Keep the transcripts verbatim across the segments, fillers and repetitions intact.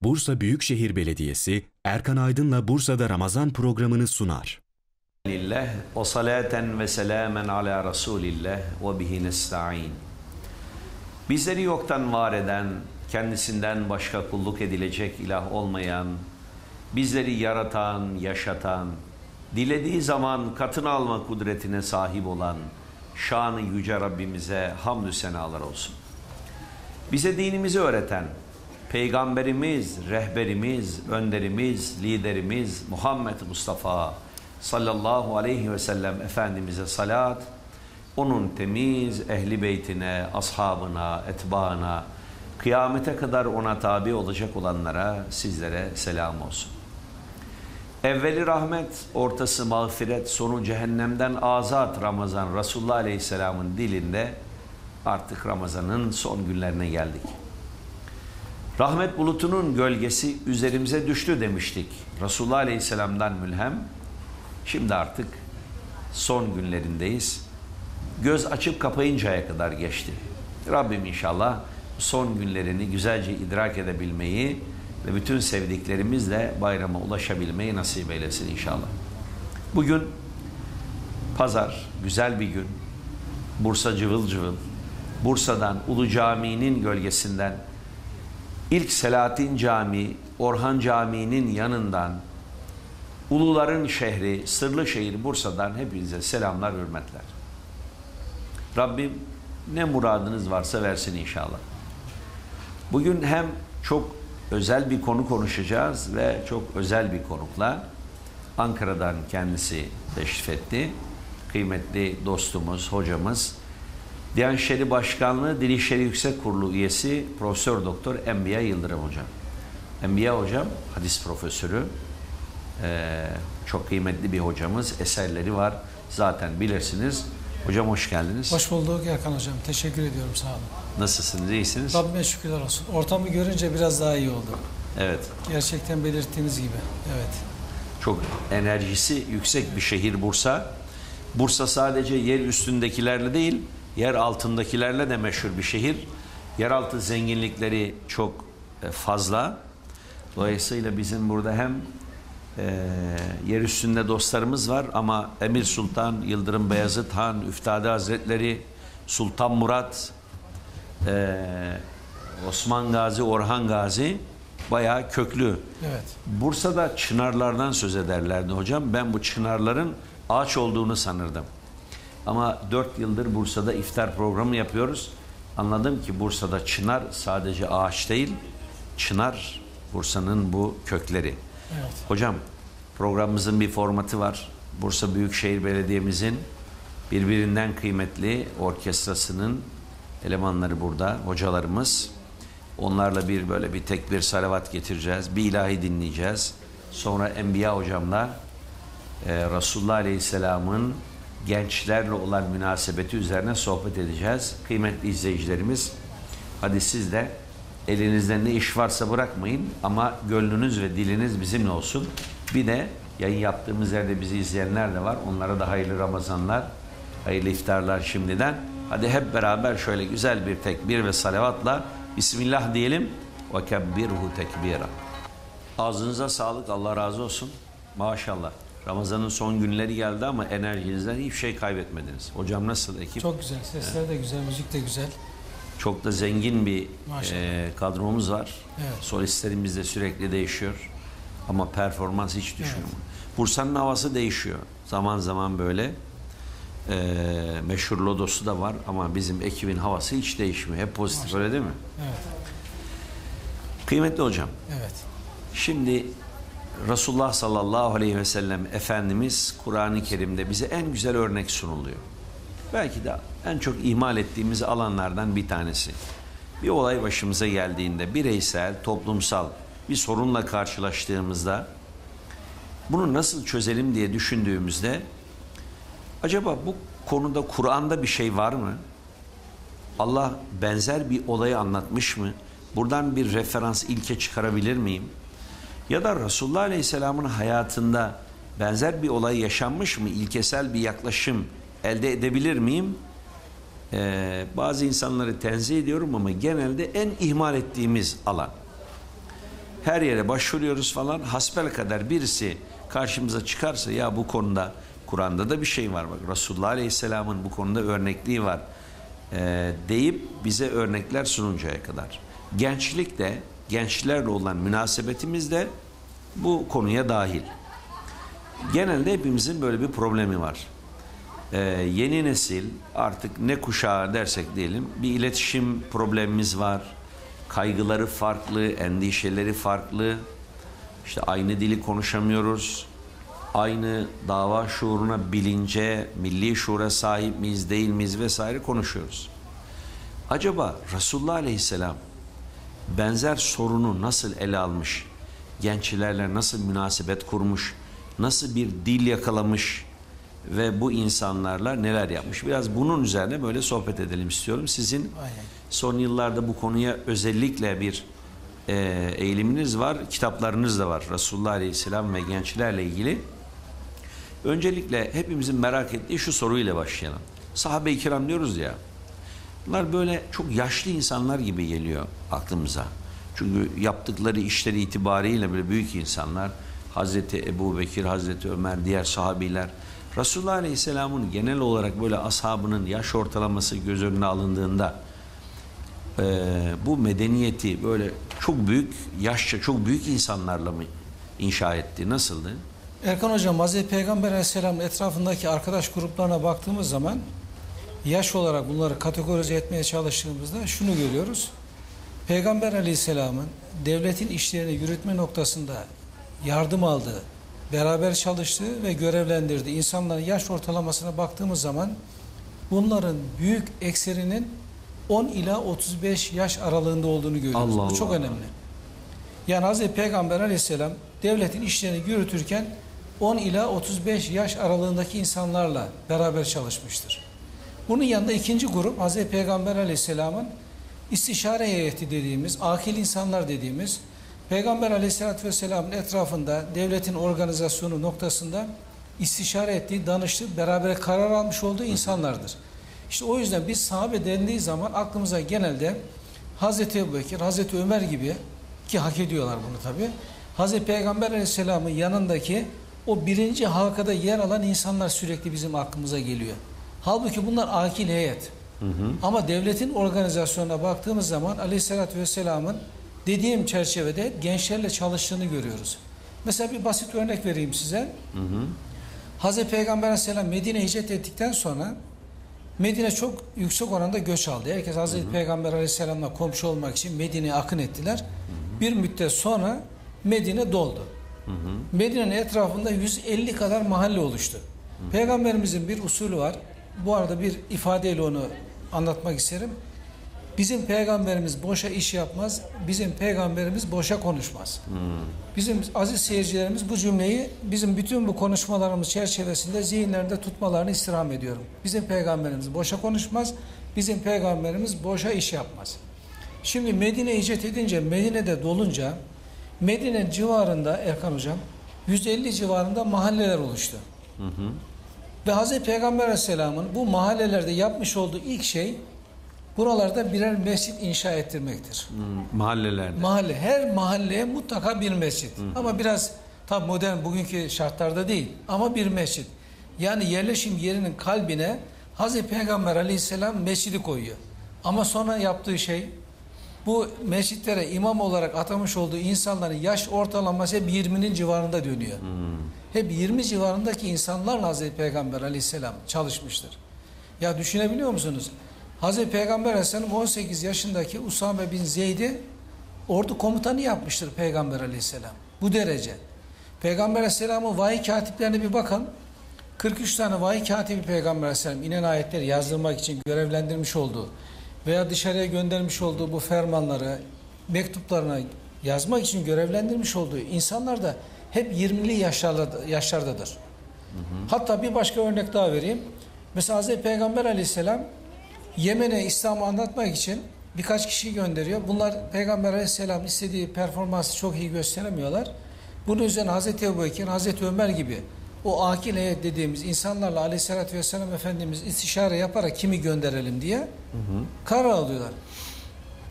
Bursa Büyükşehir Belediyesi, Erkan Aydın'la Bursa'da Ramazan programını sunar. Lillah ve salaten ve selamen ala Resulillah ve bihi nesta'in. Bizleri yoktan var eden, kendisinden başka kulluk edilecek ilah olmayan, bizleri yaratan, yaşatan, dilediği zaman katını alma kudretine sahip olan şanı yüce Rabbimize hamdü senalar olsun. Bize dinimizi öğreten Peygamberimiz, rehberimiz, önderimiz, liderimiz Muhammed Mustafa sallallahu aleyhi ve sellem Efendimiz'e salat, onun temiz ehli beytine, ashabına, etbaına, kıyamete kadar ona tabi olacak olanlara, sizlere selam olsun. Evveli rahmet, ortası mağfiret, sonu cehennemden azat Ramazan, Resulullah Aleyhisselam'ın dilinde artık Ramazan'ın son günlerine geldik. Rahmet bulutunun gölgesi üzerimize düştü demiştik. Resulullah Aleyhisselam'dan mülhem. Şimdi artık son günlerindeyiz. Göz açıp kapayıncaya kadar geçti. Rabbim inşallah son günlerini güzelce idrak edebilmeyi ve bütün sevdiklerimizle bayrama ulaşabilmeyi nasip eylesin inşallah. Bugün pazar, güzel bir gün. Bursa cıvıl cıvıl. Bursa'dan, Ulu Camii'nin gölgesinden, İlk Selahattin Camii, Orhan Camii'nin yanından, Uluların şehri, sırlı şehir Bursa'dan hepinize selamlar, hürmetler. Rabbim ne muradınız varsa versin inşallah. Bugün hem çok özel bir konu konuşacağız ve çok özel bir konukla Ankara'dan kendisi teşrif etti. Kıymetli dostumuz, hocamız, Diyanet İşleri Başkanlığı Dil İşleri Yüksek Kurulu üyesi Profesör Doktor Enbiya Yıldırım hocam. Enbiya hocam hadis profesörü. Ee, çok kıymetli bir hocamız. Eserleri var. Zaten bilirsiniz. Hocam hoş geldiniz. Hoş bulduk Erkan hocam. Teşekkür ediyorum. Sağ olun. Nasılsınız? İyisiniz? Rabbime şükürler olsun. Ortamı görünce biraz daha iyi oldu. Evet. Gerçekten belirttiğiniz gibi. Evet. Çok enerjisi yüksek bir şehir Bursa. Bursa sadece yer üstündekilerle değil, yer altındakilerle de meşhur bir şehir. Yeraltı zenginlikleri çok fazla. Dolayısıyla bizim burada hem e, yer üstünde dostlarımız var ama Emir Sultan Yıldırım Beyazıt Han, Üftade Hazretleri, Sultan Murat, e, Osman Gazi, Orhan Gazi bayağı köklü. Evet. Bursa'da çınarlardan söz ederlerdi hocam. Ben bu çınarların ağaç olduğunu sanırdım. Ama dört yıldır Bursa'da iftar programı yapıyoruz. Anladım ki Bursa'da çınar sadece ağaç değil, çınar Bursa'nın bu kökleri. Evet. Hocam programımızın bir formatı var. Bursa Büyükşehir Belediye'mizin birbirinden kıymetli orkestrasının elemanları burada, hocalarımız. Onlarla bir böyle bir tekbir salavat getireceğiz. Bir ilahi dinleyeceğiz. Sonra Enbiya hocamla e, Resulullah Aleyhisselam'ın gençlerle olan münasebeti üzerine sohbet edeceğiz. Kıymetli izleyicilerimiz, hadi siz de elinizde ne iş varsa bırakmayın ama gönlünüz ve diliniz bizimle olsun. Bir de yayın yaptığımız yerde bizi izleyenler de var. Onlara da hayırlı Ramazanlar, hayırlı iftarlar şimdiden. Hadi hep beraber şöyle güzel bir tekbir ve salavatla Bismillah diyelim. Ve kebbirhu tekbira. Ağzınıza sağlık, Allah razı olsun. Maşallah. Ramazan'ın son günleri geldi ama enerjinizden hiçbir şey kaybetmediniz. Hocam nasıl ekip? Çok güzel. Sesler de güzel, müzik de güzel. Çok da zengin bir e, kadromuz var. Evet. Solistlerimiz de sürekli değişiyor. Ama performans hiç düşmüyor. Evet. Bursa'nın havası değişiyor. Zaman zaman böyle e, meşhur lodosu da var ama bizim ekibin havası hiç değişmiyor. Hep pozitif. Maşallah. Öyle değil mi? Evet. Kıymetli hocam. Evet. Şimdi Resulullah sallallahu aleyhi ve sellem Efendimiz Kur'an-ı Kerim'de bize en güzel örnek sunuluyor. Belki de en çok ihmal ettiğimiz alanlardan bir tanesi. Bir olay başımıza geldiğinde bireysel, toplumsal bir sorunla karşılaştığımızda bunu nasıl çözelim diye düşündüğümüzde acaba bu konuda Kur'an'da bir şey var mı? Allah benzer bir olayı anlatmış mı? Buradan bir referans, ilke çıkarabilir miyim? Ya da Resulullah Aleyhisselam'ın hayatında benzer bir olay yaşanmış mı? İlkesel bir yaklaşım elde edebilir miyim? Ee, bazı insanları tenzih ediyorum ama genelde en ihmal ettiğimiz alan. Her yere başvuruyoruz falan. Hasbelkader birisi karşımıza çıkarsa ya bu konuda Kur'an'da da bir şey var. Bak Resulullah Aleyhisselam'ın bu konuda örnekliği var. Ee, deyip bize örnekler sununcaya kadar. Gençlik de, gençlerle olan münasebetimiz de bu konuya dahil. Genelde hepimizin böyle bir problemi var. Ee, yeni nesil artık ne kuşağı dersek diyelim bir iletişim problemimiz var. Kaygıları farklı, endişeleri farklı. İşte aynı dili konuşamıyoruz. Aynı dava şuuruna, bilince, milli şuura sahip miyiz, değil miyiz vesaire konuşuyoruz. Acaba Resulullah Aleyhisselam benzer sorunu nasıl ele almış, gençlerle nasıl münasebet kurmuş, nasıl bir dil yakalamış ve bu insanlarla neler yapmış? Biraz bunun üzerine böyle sohbet edelim istiyorum. Sizin Aynen. son yıllarda bu konuya özellikle bir e, eğiliminiz var, kitaplarınız da var Resulullah Aleyhisselam ve gençlerle ilgili. Öncelikle hepimizin merak ettiği şu soruyla başlayalım. Sahabe-i kiram diyoruz ya, bunlar böyle çok yaşlı insanlar gibi geliyor aklımıza. Çünkü yaptıkları işleri itibariyle böyle büyük insanlar. Hazreti Ebu Bekir, Hazreti Ömer, diğer sahabiler. Resulullah Aleyhisselam'ın genel olarak böyle ashabının yaş ortalaması göz önüne alındığında e, bu medeniyeti böyle çok büyük, yaşça çok büyük insanlarla mı inşa etti? Nasıldı? Erkan Hocam, Hazreti Peygamber Aleyhisselam'ın etrafındaki arkadaş gruplarına baktığımız zaman yaş olarak bunları kategorize etmeye çalıştığımızda şunu görüyoruz. Peygamber Aleyhisselam'ın devletin işlerini yürütme noktasında yardım aldığı, beraber çalıştığı ve görevlendirdiği insanların yaş ortalamasına baktığımız zaman bunların büyük ekserinin on ila otuz beş yaş aralığında olduğunu görüyoruz. Allah Bu çok Allah. önemli. Yani Hazreti Peygamber Aleyhisselam devletin işlerini yürütürken on ila otuz beş yaş aralığındaki insanlarla beraber çalışmıştır. Bunun yanında ikinci grup Hazreti Peygamber Aleyhisselam'ın istişare heyeti dediğimiz, akil insanlar dediğimiz, Peygamber Aleyhisselatü Vesselam'ın etrafında devletin organizasyonu noktasında istişare ettiği, danıştığı, beraber karar almış olduğu insanlardır. İşte o yüzden biz sahabe dendiği zaman aklımıza genelde Hazreti Ebu Bekir, Hazreti Ömer gibi, ki hak ediyorlar bunu tabi, Hazreti Peygamber Aleyhisselam'ın yanındaki o birinci halkada yer alan insanlar sürekli bizim aklımıza geliyor. Halbuki bunlar akil heyet. Hı hı. Ama devletin organizasyonuna baktığımız zaman Aleyhisselatü Vesselam'ın dediğim çerçevede hep gençlerle çalıştığını görüyoruz. Mesela bir basit örnek vereyim size. Hı hı. Hazreti Peygamber Aleyhisselam Medine'ye hicret ettikten sonra Medine çok yüksek oranda göç aldı. Herkes Hazreti hı hı. Peygamber Aleyhisselam'la komşu olmak için Medine'ye akın ettiler. Hı hı. Bir müddet sonra Medine doldu. Hı hı. Medine'nin etrafında yüz elli kadar mahalle oluştu. Hı hı. Peygamberimizin bir usulü var. Bu arada bir ifadeyle onu anlatmak isterim. Bizim peygamberimiz boşa iş yapmaz, bizim peygamberimiz boşa konuşmaz. Hmm. Bizim aziz seyircilerimiz bu cümleyi bizim bütün bu konuşmalarımız çerçevesinde zihinlerinde tutmalarını istirham ediyorum. Bizim peygamberimiz boşa konuşmaz, bizim peygamberimiz boşa iş yapmaz. Şimdi Medine'ye hicret edince, Medine'de dolunca, Medine'nin civarında Erkan Hocam, yüz elli civarında mahalleler oluştu. Hı hı. Ve Hazreti Peygamber Aleyhisselam'ın bu mahallelerde yapmış olduğu ilk şey, buralarda birer mescit inşa ettirmektir. Hmm, mahallelerde. Mahalle, her mahalleye mutlaka bir mescit. Hmm. Ama biraz tabi modern bugünkü şartlarda değil. Ama bir mescit. Yani yerleşim yerinin kalbine Hazreti Peygamber Aleyhisselam mescidi koyuyor. Ama sonra yaptığı şey, bu mescitlere imam olarak atamış olduğu insanların yaş ortalaması hep yirminin civarında dönüyor. Hmm. Hep yirmi civarındaki insanlarla Hazreti Peygamber Aleyhisselam çalışmıştır. Ya düşünebiliyor musunuz? Hazreti Peygamber Aleyhisselam on sekiz yaşındaki Usame bin Zeyd'i ordu komutanı yapmıştır Peygamber Aleyhisselam. Bu derece. Peygamber Aleyhisselam'ın vahiy katiplerine bir bakın. kırk üç tane vahiy katibi Peygamber Aleyhisselam inen ayetleri yazdırmak için görevlendirmiş olduğu veya dışarıya göndermiş olduğu bu fermanları mektuplarına yazmak için görevlendirmiş olduğu insanlar da hep yirmili yaşlarda, yaşlardadır. Hı hı. Hatta bir başka örnek daha vereyim. Mesela Hazreti Peygamber Aleyhisselam Yemen'e İslam'ı anlatmak için birkaç kişi gönderiyor. Bunlar Peygamber Aleyhisselam istediği performansı çok iyi gösteremiyorlar. Bunun üzerine Hazreti Ebu Bekir, Hazreti Ömer gibi o akil heyet dediğimiz insanlarla Aleyhisselatü Vesselam Efendimiz istişare yaparak kimi gönderelim diye hı hı. karar alıyorlar.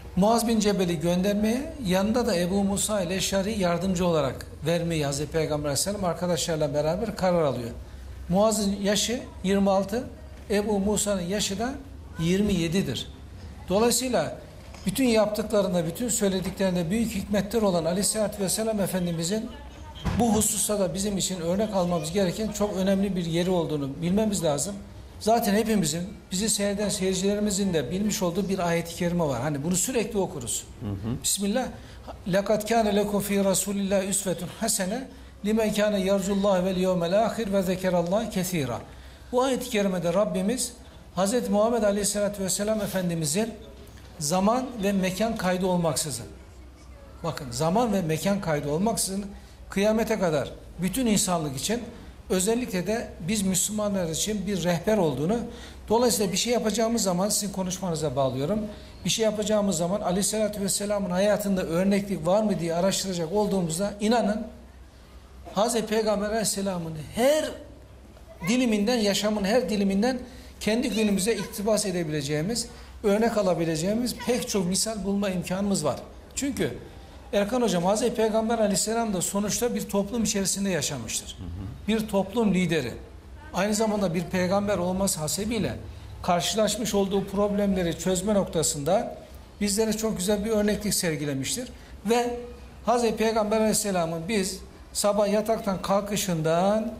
Muaz bin Cebel'i göndermeye, yanında da Ebu Musa ile Eşari yardımcı olarak vermeyi Hazreti Peygamber Aleyhisselam arkadaşlarla beraber karar alıyor. Muaz'ın yaşı yirmi altı, Ebu Musa'nın yaşı da yirmi yedidir. Dolayısıyla bütün yaptıklarında, bütün söylediklerinde büyük hikmetler olan Aleyhisselatü Vesselam Efendimizin bu hususta da bizim için örnek almamız gereken çok önemli bir yeri olduğunu bilmemiz lazım. Zaten hepimizin, bizi seyreden seyircilerimizin de bilmiş olduğu bir ayet-i kerime var. Hani bunu sürekli okuruz. Hı hı. Bismillah. لَقَدْ كَانَ لَكُمْ ف۪ي رَسُولِ اللّٰهِ اُسْوَةٌ حَسَنَةٌ لِمَنْ كَانَ يَرْجُ اللّٰهِ وَالْيَوْمَ الْآخِرِ وَذَكَرَ اللّٰهِ كَثِيرًا. Bu ayet-i kerimede Rabbimiz Hz. Muhammed Aleyhisselatü Vesselam Efendimizin zaman ve mekan kaydı olmaksızın, bakın zaman ve mekan kaydı olmaksızın kıyamete kadar bütün insanlık için, özellikle de biz Müslümanlar için bir rehber olduğunu, dolayısıyla bir şey yapacağımız zaman, sizin konuşmanıza bağlıyorum, bir şey yapacağımız zaman Aleyhisselatü Vesselam'ın hayatında örneklik var mı diye araştıracak olduğumuzda, inanın Hazreti Peygamber Aleyhisselam'ın her diliminden, yaşamın her diliminden kendi günümüze iktibas edebileceğimiz, örnek alabileceğimiz pek çok misal bulma imkanımız var. Çünkü Erkan Hocam, Hazreti Peygamber Aleyhisselam da sonuçta bir toplum içerisinde yaşamıştır. Hı hı. Bir toplum lideri. Aynı zamanda bir peygamber olması hasebiyle karşılaşmış olduğu problemleri çözme noktasında bizlere çok güzel bir örneklik sergilemiştir. Ve Hazreti Peygamber Aleyhisselam'ın biz sabah yataktan kalkışından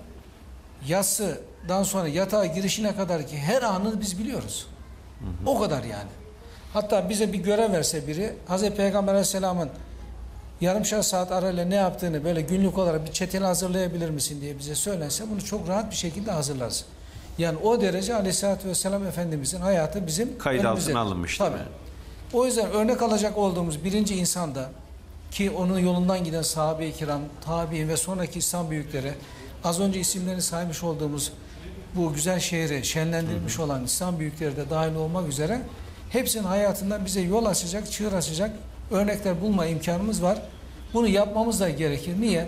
yatsıdan sonra yatağa girişine kadar ki her anını biz biliyoruz. Hı hı. O kadar yani. Hatta bize bir görev verse biri, Hazreti Peygamber Aleyhisselam'ın yarımşar saat arayla ne yaptığını böyle günlük olarak bir çeteli hazırlayabilir misin diye bize söylense, bunu çok rahat bir şekilde hazırlarız. Yani o derece Aleyhisselatü Vesselam Efendimizin hayatı bizim kayıt altına alınmış. Tabii. O yüzden örnek alacak olduğumuz birinci insanda, ki onun yolundan giden sahabe-i kiram, tabi'in ve sonraki İslam büyükleri, az önce isimlerini saymış olduğumuz bu güzel şehri şenlendirilmiş hı hı. olan İslam büyükleri de dahil olmak üzere hepsinin hayatından bize yol açacak, çığır açacak örnekler bulma imkanımız var. Bunu yapmamız da gerekir. Niye?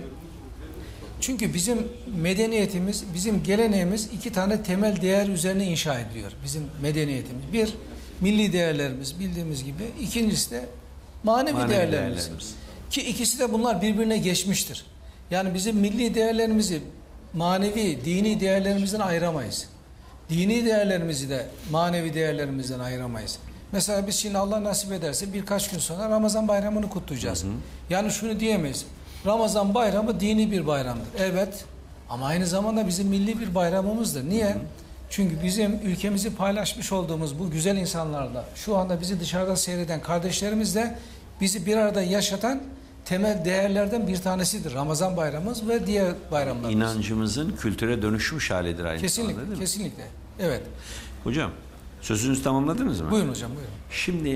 Çünkü bizim medeniyetimiz, bizim geleneğimiz iki tane temel değer üzerine inşa ediliyor. Bizim medeniyetimiz. Bir, milli değerlerimiz bildiğimiz gibi. İkincisi de manevi, manevi değerlerimiz. değerlerimiz. Ki ikisi de bunlar birbirine geçmiştir. Yani bizim milli değerlerimizi manevi, dini değerlerimizden ayıramayız. Dini değerlerimizi de manevi değerlerimizden ayıramayız. Mesela biz şimdi Allah nasip ederse birkaç gün sonra Ramazan bayramını kutlayacağız. Hı hı. Yani şunu diyemeyiz. Ramazan bayramı dini bir bayramdır. Evet, ama aynı zamanda bizim milli bir bayramımızdır. Niye? Hı hı. Çünkü bizim ülkemizi paylaşmış olduğumuz bu güzel insanlarla, şu anda bizi dışarıdan seyreden kardeşlerimizle bizi bir arada yaşatan temel değerlerden bir tanesidir Ramazan bayramımız ve diğer bayramlarımız. İnancımızın kültüre dönüşmüş halidir aynı kesinlikle, zamanda, değil mi? Kesinlikle. Evet. Hocam, sözünüzü tamamladınız mı? Buyurun hocam, buyurun. Şimdi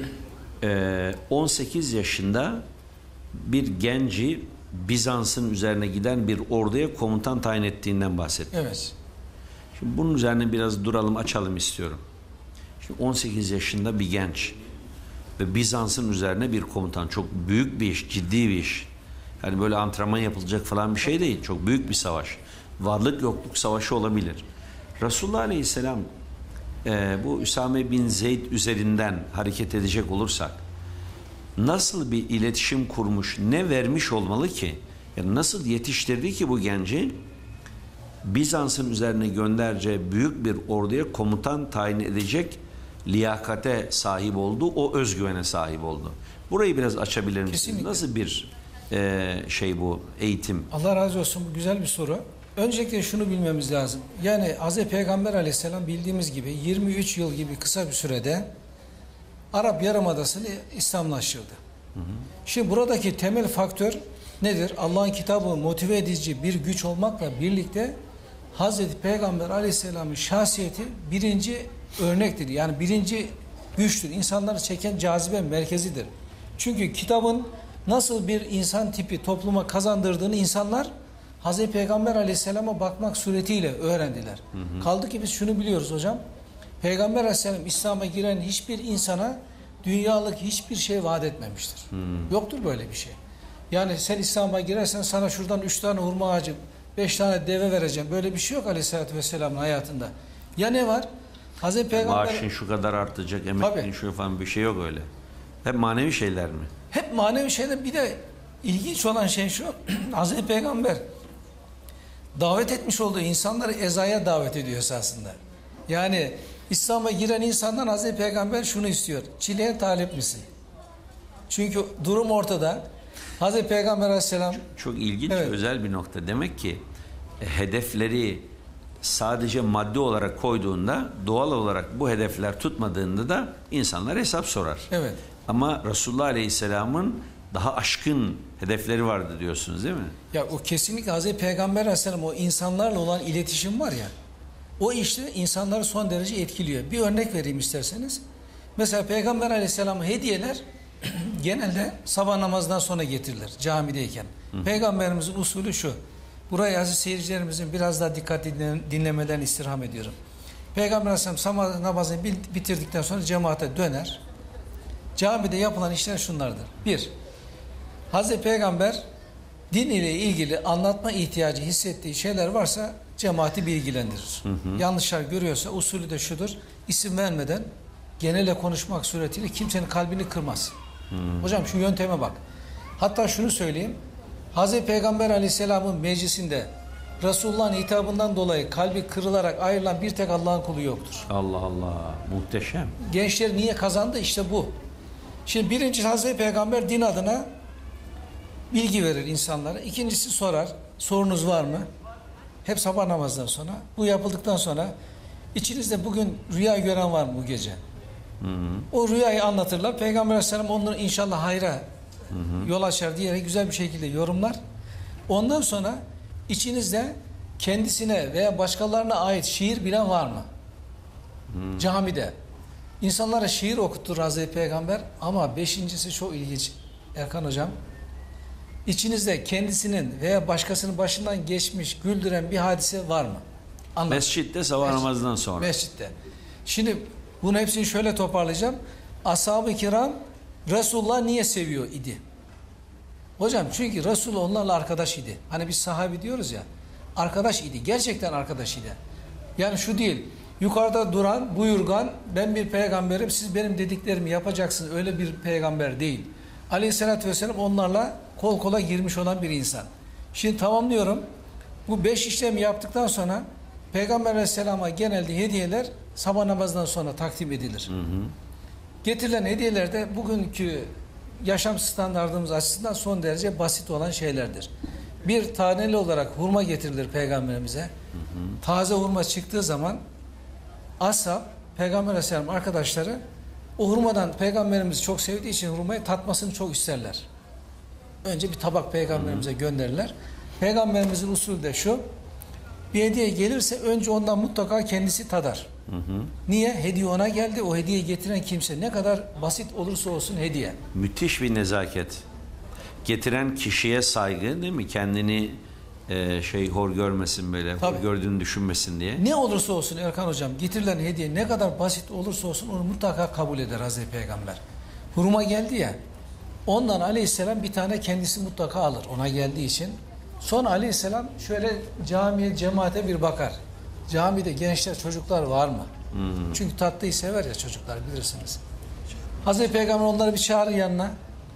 on sekiz yaşında bir genci Bizans'ın üzerine giden bir orduya komutan tayin ettiğinden bahsettiniz. Evet. Şimdi bunun üzerine biraz duralım, açalım istiyorum. Şimdi on sekiz yaşında bir genç ve Bizans'ın üzerine bir komutan. Çok büyük bir iş, ciddi bir iş. Yani böyle antrenman yapılacak falan bir şey değil. Çok büyük bir savaş. Varlık yokluk savaşı olabilir. Resulullah Aleyhisselam e, bu Üsame bin Zeyd üzerinden hareket edecek olursak nasıl bir iletişim kurmuş, ne vermiş olmalı ki? Yani nasıl yetiştirdi ki bu genci? Bizans'ın üzerine gönderce büyük bir orduya komutan tayin edecek liyakate sahip oldu, o özgüvene sahip oldu. Burayı biraz açabilir misiniz? Kesinlikle. Nasıl bir e, şey bu eğitim? Allah razı olsun, bu güzel bir soru. Öncelikle şunu bilmemiz lazım. Yani Hazreti Peygamber Aleyhisselam bildiğimiz gibi yirmi üç yıl gibi kısa bir sürede Arap Yarımadası'nı İslamlaştırdı. Hı hı. Şimdi buradaki temel faktör nedir? Allah'ın kitabı motive edici bir güç olmakla birlikte Hazreti Peygamber Aleyhisselam'ın şahsiyeti birinci örnektir. Yani birinci güçtür. İnsanları çeken cazibe merkezidir. Çünkü kitabın nasıl bir insan tipi topluma kazandırdığını insanlar Hazreti Peygamber Aleyhisselam'a bakmak suretiyle öğrendiler. Hı hı. Kaldı ki biz şunu biliyoruz hocam. Peygamber Aleyhisselam İslam'a giren hiçbir insana dünyalık hiçbir şey vaat etmemiştir. Hı. Yoktur böyle bir şey. Yani sen İslam'a girersen sana şuradan üç tane hurma ağacı, beş tane deve vereceğim. Böyle bir şey yok Aleyhisselatü Vesselam'ın hayatında. Ya ne var? Hazreti Peygamber... Maaşın şu kadar artacak, emekliğin şu falan bir şey yok öyle. Hep manevi şeyler mi? Hep manevi şeyler. Bir de ilginç olan şey şu. Hazreti Peygamber davet etmiş olduğu insanları ezaya davet ediyor esasında. Yani İslam'a giren insandan Hazreti Peygamber şunu istiyor. Çileye talip misin? Çünkü durum ortada. Hazreti Peygamber Aleyhisselam... Çok, çok ilginç, evet. özel bir nokta. Demek ki e, hedefleri sadece maddi olarak koyduğunda, doğal olarak bu hedefler tutmadığında da insanlar hesap sorar. Evet. Ama Resulullah Aleyhisselam'ın daha aşkın hedefleri vardı diyorsunuz değil mi? Ya o kesinlikle Hazreti Peygamber Aleyhisselam o insanlarla olan iletişim var ya, o işte insanları son derece etkiliyor. Bir örnek vereyim isterseniz. Mesela Peygamber Aleyhisselam'a hediyeler genelde sabah namazından sonra getirilir camideyken. Hı. Peygamberimizin usulü şu. Burayı aziz seyircilerimizin biraz daha dikkatli dinlemelerini istirham ediyorum. Peygamber Aleyhisselam sabah namazını bitirdikten sonra cemaate döner. Camide yapılan işler şunlardır. Bir, Hazreti Peygamber din ile ilgili anlatma ihtiyacı hissettiği şeyler varsa cemaati bilgilendirir. Hı hı. Yanlışlar görüyorsa usulü de şudur. İsim vermeden genele konuşmak suretiyle kimsenin kalbini kırmaz. Hı. Hocam şu yönteme bak. Hatta şunu söyleyeyim. Hazreti Peygamber Aleyhisselam'ın meclisinde Resulullah'ın hitabından dolayı kalbi kırılarak ayrılan bir tek Allah'ın kulu yoktur. Allah Allah, muhteşem. Gençler niye kazandı? İşte bu. Şimdi birinci Hazreti Peygamber din adına bilgi verir insanlara. İkincisi sorar. Sorunuz var mı? Hep sabah namazdan sonra. Bu yapıldıktan sonra içinizde bugün rüya gören var mı bu gece? Hı hı. O rüyayı anlatırlar. Peygamber Aleyhisselam onları inşallah hayra hı hı. yol açar diyerek güzel bir şekilde yorumlar. Ondan sonra içinizde kendisine veya başkalarına ait şiir bilen var mı? Hı. Camide. İnsanlara şiir okuttur Hazreti Peygamber ama beşincisi çok ilginç Erkan Hocam. İçinizde kendisinin veya başkasının başından geçmiş, güldüren bir hadise var mı? Anlat. Mescitte sabah Mescid, namazından sonra. Mescitte. Şimdi bunu hepsini şöyle toparlayacağım. Ashab-ı kiram Resulullah niye seviyor idi? Hocam çünkü Resulullah onlarla arkadaş idi. Hani biz sahabi diyoruz ya. Arkadaş idi. Gerçekten arkadaş idi. Yani şu değil. Yukarıda duran, buyurgan, ben bir peygamberim, siz benim dediklerimi yapacaksınız. Öyle bir peygamber değil. Aleyhissalatü vesselam onlarla kol kola girmiş olan bir insan. Şimdi tamamlıyorum. Bu beş işlemi yaptıktan sonra Peygamber Aleyhisselam'a genelde hediyeler sabah namazından sonra takdim edilir. Hı hı. Getirilen hediyeler de bugünkü yaşam standartımız açısından son derece basit olan şeylerdir. Bir taneli olarak hurma getirilir Peygamberimize. Hı hı. Taze hurma çıktığı zaman ashab, Peygamber Aleyhisselam arkadaşları o hurmadan Peygamberimizi çok sevdiği için hurmayı tatmasını çok isterler. Önce bir tabak Peygamberimize gönderirler. Peygamberimizin usulü de şu. Bir hediye gelirse önce ondan mutlaka kendisi tadar. Hı hı. Niye? Hediye ona geldi. O hediye getiren kimse ne kadar basit olursa olsun hediye. Müthiş bir nezaket. Getiren kişiye saygı değil mi? Kendini e, şey hor görmesin böyle. Tabii. Hor gördüğünü düşünmesin diye. Ne olursa olsun Erkan Hocam getirilen hediye ne kadar basit olursa olsun onu mutlaka kabul eder Hazreti Peygamber. Hurma geldi ya. Ondan Aleyhisselam bir tane kendisi mutlaka alır. Ona geldiği için. Sonra Aleyhisselam şöyle camiye, cemaate bir bakar. Camide gençler, çocuklar var mı? Hmm. Çünkü tatlıyı sever ya çocuklar bilirsiniz. Hazreti Peygamber onları bir çağırır yanına.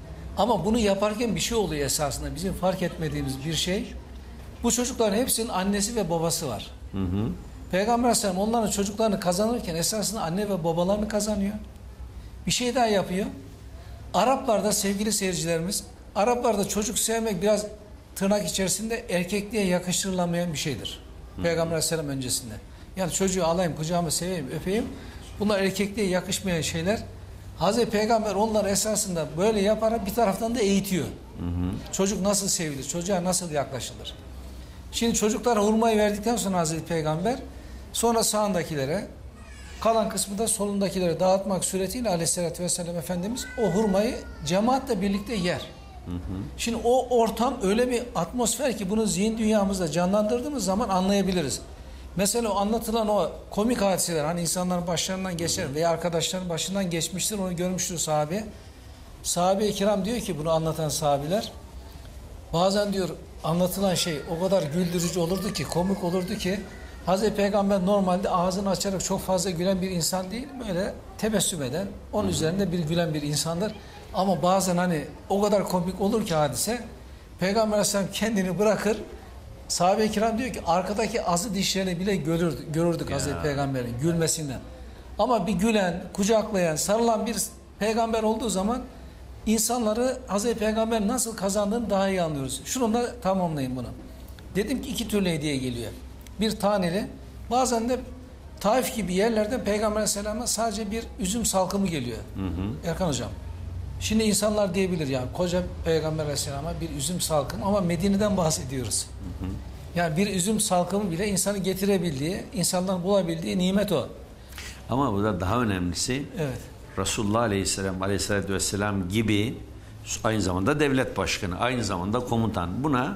Ama bunu yaparken bir şey oluyor esasında. Bizim fark etmediğimiz bir şey. Bu çocukların hepsinin annesi ve babası var. Hı hı. Peygamber Aleyhisselam onların çocuklarını kazanırken esasında anne ve babalarını kazanıyor. Bir şey daha yapıyor. Araplarda sevgili seyircilerimiz, Araplarda çocuk sevmek biraz tırnak içerisinde erkekliğe yakıştırılamayan bir şeydir. Hı. Peygamber Aleyhisselam öncesinde. Yani çocuğu alayım, kucağıma seveyim, öpeyim. Bunlar erkekliğe yakışmayan şeyler. Hazreti Peygamber onları esasında böyle yaparak bir taraftan da eğitiyor. Hı hı. Çocuk nasıl sevilir, çocuğa nasıl yaklaşılır. Şimdi çocuklara hurmayı verdikten sonra Hazreti Peygamber sonra sağındakilere, kalan kısmı da solundakilere dağıtmak suretiyle Aleyhisselatü Vesselam Efendimiz o hurmayı cemaatle birlikte yer. Hı hı. Şimdi o ortam öyle bir atmosfer ki bunu zihin dünyamızda canlandırdığımız zaman anlayabiliriz. Mesela o anlatılan o komik hadiseler hani insanların başlarından geçer veya arkadaşların başından geçmiştir onu görmüştür sahabe. Sahabe-i kiram diyor ki bunu anlatan sahabiler bazen diyor anlatılan şey o kadar güldürücü olurdu ki komik olurdu ki Hazreti Peygamber normalde ağzını açarak çok fazla gülen bir insan değil böyle tebessüm eden onun üzerinde bir gülen bir insandır. Ama bazen hani o kadar komik olur ki hadise, Peygamber Aleyhisselam kendini bırakır, sahabe-i kiram diyor ki arkadaki azı dişlerini bile görürdük, görürdük Hazreti Peygamber'in gülmesinden. Ama bir gülen, kucaklayan, sarılan bir peygamber olduğu zaman insanları Hazreti Peygamber nasıl kazandığını daha iyi anlıyoruz. Şunu da tamamlayayım bunu. Dedim ki iki türlü hediye geliyor. Bir taneli, bazen de Taif gibi yerlerden Peygamber Aleyhisselam'a sadece bir üzüm salkımı geliyor. Hı hı. Erkan Hocam. Şimdi insanlar diyebilir ya koca Peygamber Aleyhisselam'a bir üzüm salkımı, ama Medine'den bahsediyoruz. Hı hı. Yani bir üzüm salkımı bile insanı getirebildiği, insanların bulabildiği nimet o. Ama burada daha önemlisi, evet, Resulullah Aleyhisselam Aleyhisselatü Vesselam gibi aynı zamanda devlet başkanı, aynı zamanda komutan. Buna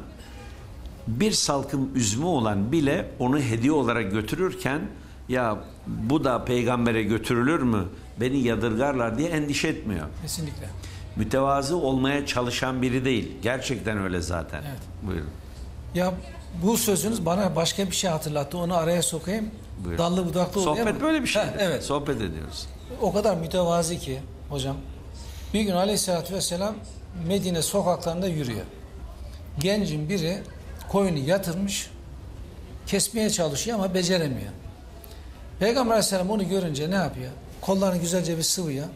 bir salkım üzümü olan bile onu hediye olarak götürürken ya bu da peygambere götürülür mü, beni yadırgarlar diye endişe etmiyor. Kesinlikle. Mütevazı olmaya çalışan biri değil. Gerçekten öyle zaten. Evet. Buyurun. Ya bu sözünüz bana başka bir şey hatırlattı. Onu araya sokayım. Buyurun. Dallı budaklı oluyor. Sohbet böyle bir şey. Ha, evet. Sohbet ediyoruz. O kadar mütevazi ki hocam. Bir gün Aleyhisselatü Vesselam Medine sokaklarında yürüyor. Gencin biri koyunu yatırmış, kesmeye çalışıyor ama beceremiyor. Peygamber Aleyhisselam onu görünce ne yapıyor? Kollarını güzelce bir sıvıyor.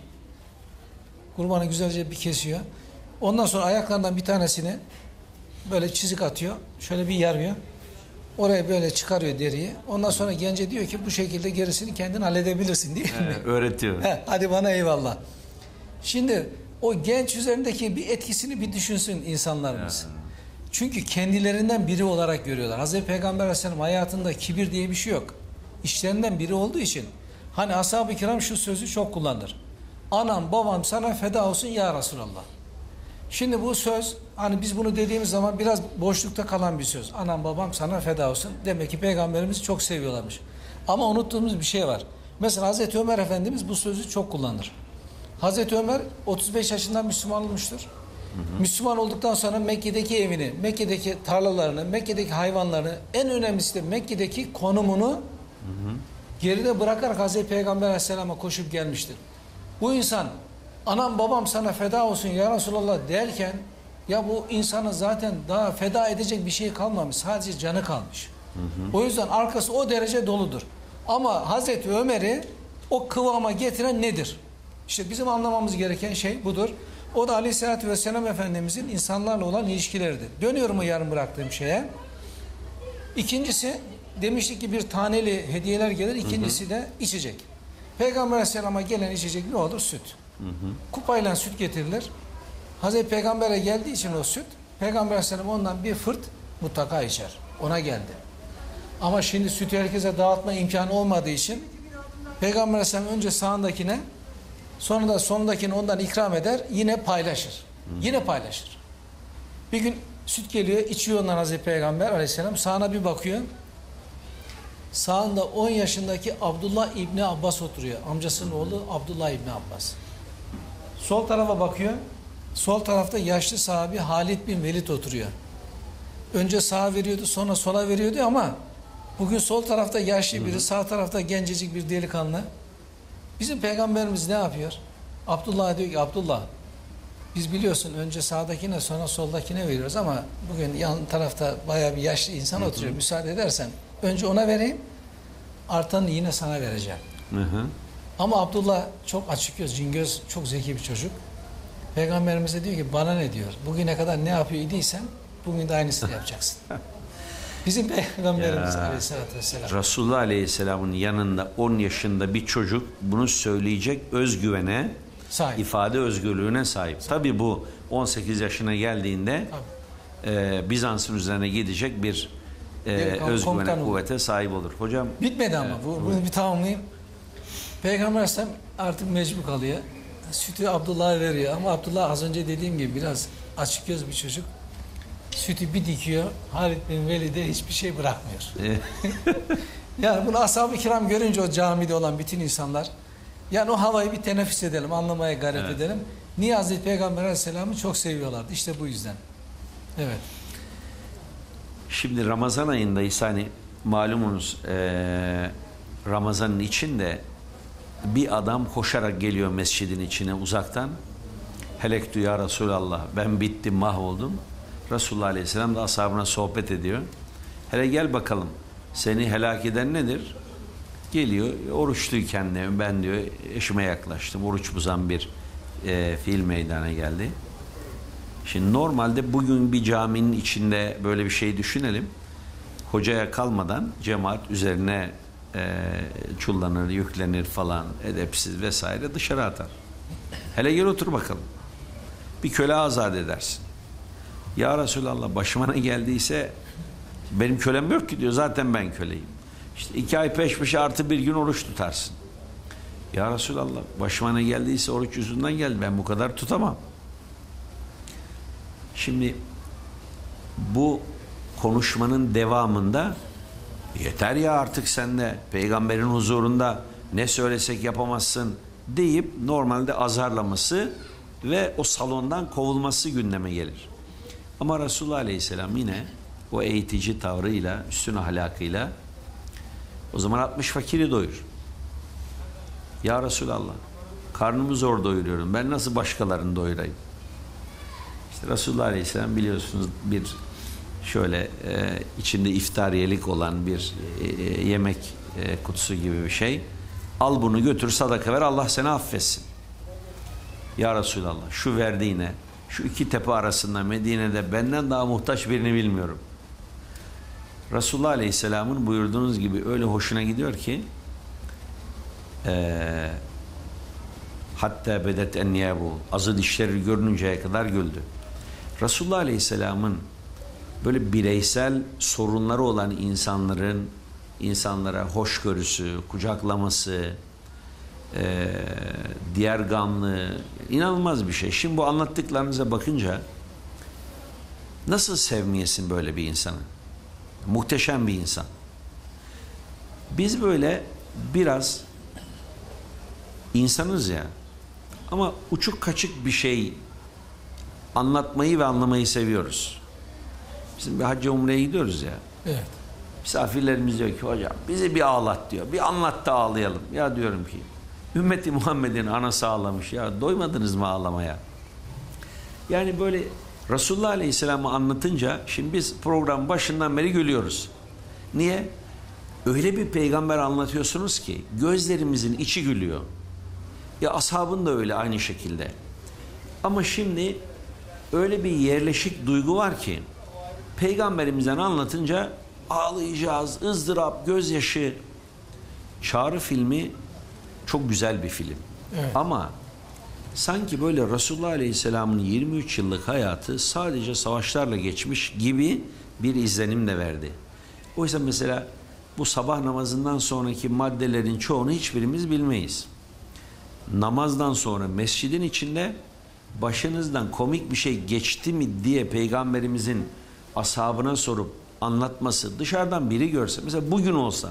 Kurbanı güzelce bir kesiyor. Ondan sonra ayaklarından bir tanesini böyle çizik atıyor. Şöyle bir yarıyor. Oraya böyle çıkarıyor deriyi. Ondan sonra gence diyor ki bu şekilde gerisini kendin halledebilirsin değil mi? Ee, öğretiyor. He, hadi bana eyvallah. Şimdi o genç üzerindeki bir etkisini bir düşünsün insanlarımız. Ya. Çünkü kendilerinden biri olarak görüyorlar. Hazreti Peygamber Aleyhisselam hayatında kibir diye bir şey yok. İşlerinden biri olduğu için. Hani ashab-ı kiram şu sözü çok kullanır. Anam babam sana feda olsun ya Resulallah. Şimdi bu söz, hani biz bunu dediğimiz zaman biraz boşlukta kalan bir söz. Anam babam sana feda olsun. Demek ki Peygamberimizi çok seviyorlarmış. Ama unuttuğumuz bir şey var. Mesela Hazreti Ömer Efendimiz bu sözü çok kullanır. Hazreti Ömer otuz beş yaşında Müslüman olmuştur. Hı hı. Müslüman olduktan sonra Mekke'deki evini, Mekke'deki tarlalarını, Mekke'deki hayvanlarını, en önemlisi de Mekke'deki konumunu hı hı. geride bırakarak Hazreti Peygamber Aleyhisselam'a koşup gelmiştir. Bu insan anam babam sana feda olsun ya Resulallah derken ya bu insanın zaten daha feda edecek bir şey kalmamış. Sadece canı kalmış. Hı hı. O yüzden arkası o derece doludur. Ama Hazreti Ömer'i o kıvama getiren nedir? İşte bizim anlamamız gereken şey budur. O da Aleyhisselatü Vesselam Efendimizin insanlarla olan ilişkileridir. Dönüyorum o yarım bıraktığım şeye. İkincisi, demiştik ki bir taneli hediyeler gelir. İkincisi hı hı. de içecek. Peygamber Aleyhisselam'a gelen içecek ne olur? Süt. Hı hı. Kupayla süt getirilir. Hazreti Peygamber'e geldiği için o süt, Peygamber Aleyhisselam ondan bir fırt mutlaka içer. Ona geldi. Ama şimdi sütü herkese dağıtma imkanı olmadığı için Peygamber Aleyhisselam önce sağındakine, sonra da sondakini ondan ikram eder, yine paylaşır. Hı. Yine paylaşır. Bir gün süt geliyor, içiyor ondan Hazreti Peygamber Aleyhisselam, sağına bir bakıyor. Sağında on yaşındaki Abdullah İbni Abbas oturuyor. Amcasının oğlu Abdullah İbni Abbas. Sol tarafa bakıyor. Sol tarafta yaşlı sahabi Halid bin Velid oturuyor. Önce sağa veriyordu, sonra sola veriyordu ama bugün sol tarafta yaşlı biri, sağ tarafta gencecik bir delikanlı. Bizim Peygamberimiz ne yapıyor? Abdullah diyor ki, Abdullah biz biliyorsun önce sağdakine sonra soldakine veriyoruz ama bugün yan tarafta bayağı bir yaşlı insan oturuyor. Müsaade edersen önce ona vereyim, artanı yine sana vereceğim. Hı hı. Ama Abdullah çok açık göz, cingöz, çok zeki bir çocuk. Peygamberimize diyor ki bana ne diyor? Bugüne kadar ne yapıyor idiysen bugün de aynısını yapacaksın. Bizim Peygamberimiz ya, Aleyhisselatü Vesselam. Resulullah Aleyhisselam'ın yanında on yaşında bir çocuk bunu söyleyecek özgüvene, sahip. ifade özgürlüğüne sahip. Tabii bu on sekiz yaşına geldiğinde e, Bizans'ın üzerine gidecek bir e, özgüvene, kuvvete olur. sahip olur. Hocam bitmedi ama e, bu, bunu bir tamamlayayım. Peygamber Aleyhisselam artık mecbur kalıyor. Sütü Abdullah'a veriyor ama Abdullah az önce dediğim gibi biraz açık göz bir çocuk. Sütü bir dikiyor, Halid bin Velid'e hiçbir şey bırakmıyor. Yani bunu ashab-ı kiram görünce o camide olan bütün insanlar, yani o havayı bir teneffüs edelim, anlamaya gayret evet. edelim. Niye Hazreti Peygamber Aleyhisselam'ı çok seviyorlardı? İşte bu yüzden. Evet. Şimdi Ramazan ayındayız, hani malumunuz e, Ramazan'ın içinde bir adam koşarak geliyor mescidin içine uzaktan. Helektu ya Resulallah, ben bittim, mahvoldum. Resulullah Aleyhisselam da ashabına sohbet ediyor. Hele gel bakalım, seni helak eden nedir? Geliyor, oruçluyken de ben diyor eşime yaklaştım. Oruç bozan bir e, fiil meydana geldi. Şimdi normalde bugün bir caminin içinde böyle bir şey düşünelim. Hocaya kalmadan cemaat üzerine e, çullanır, yüklenir falan, edepsiz vesaire dışarı atar. Hele gel otur bakalım. Bir köle azat edersin. Ya Resulallah, başıma ne geldiyse benim kölem yok ki diyor, zaten ben köleyim. İşte iki ay peş peşe artı bir gün oruç tutarsın. Ya Resulallah, başıma ne geldiyse oruç yüzünden geldi, ben bu kadar tutamam. Şimdi bu konuşmanın devamında yeter ya artık sen de peygamberin huzurunda ne söylesek yapamazsın deyip normalde azarlaması ve o salondan kovulması gündeme gelir. Ama Resulullah Aleyhisselam yine o eğitici tavrıyla, üstün ahlakıyla o zaman altmış fakiri doyur. Ya Resulallah, karnımı zor doyuruyorum, ben nasıl başkalarını doyurayım? İşte Resulullah Aleyhisselam biliyorsunuz bir şöyle e, içinde iftariyelik olan bir e, yemek e, kutusu gibi bir şey. Al bunu götür sadaka ver, Allah seni affetsin. Ya Resulallah, şu verdiğine, şu iki tepe arasında Medine'de benden daha muhtaç birini bilmiyorum. Resulullah Aleyhisselam'ın buyurduğunuz gibi öyle hoşuna gidiyor ki e, hatta bedet enniyabu, azı dişleri görününceye kadar güldü. Resulullah Aleyhisselam'ın böyle bireysel sorunları olan insanların insanlara hoşgörüsü, kucaklaması, e, diğer gamlı, inanılmaz bir şey. Şimdi bu anlattıklarınıza bakınca nasıl sevmeyesin böyle bir insanı? Muhteşem bir insan. Biz böyle biraz insanız ya, ama uçuk kaçık bir şey anlatmayı ve anlamayı seviyoruz. Bizim bir hacca umreye gidiyoruz ya. Evet. Misafirlerimiz diyor ki hocam bizi bir ağlat diyor. Bir anlat da ağlayalım. Ya diyorum ki ümmeti Muhammed'in anası ağlamış ya, doymadınız mı ağlamaya? Yani böyle Resulullah Aleyhisselam'ı anlatınca şimdi biz program başından beri gülüyoruz. Niye? Öyle bir peygamber anlatıyorsunuz ki gözlerimizin içi gülüyor. Ya ashabın da öyle aynı şekilde. Ama şimdi öyle bir yerleşik duygu var ki peygamberimizden anlatınca ağlayacağız, ızdırap, gözyaşı. Çağrı filmi çok güzel bir film. Evet. Ama sanki böyle Resulullah Aleyhisselam'ın yirmi üç yıllık hayatı sadece savaşlarla geçmiş gibi bir izlenim de verdi. Oysa mesela bu sabah namazından sonraki maddelerin çoğunu hiçbirimiz bilmeyiz. Namazdan sonra mescidin içinde başınızdan komik bir şey geçti mi diye peygamberimizin ashabına sorup anlatması, dışarıdan biri görse, mesela bugün olsa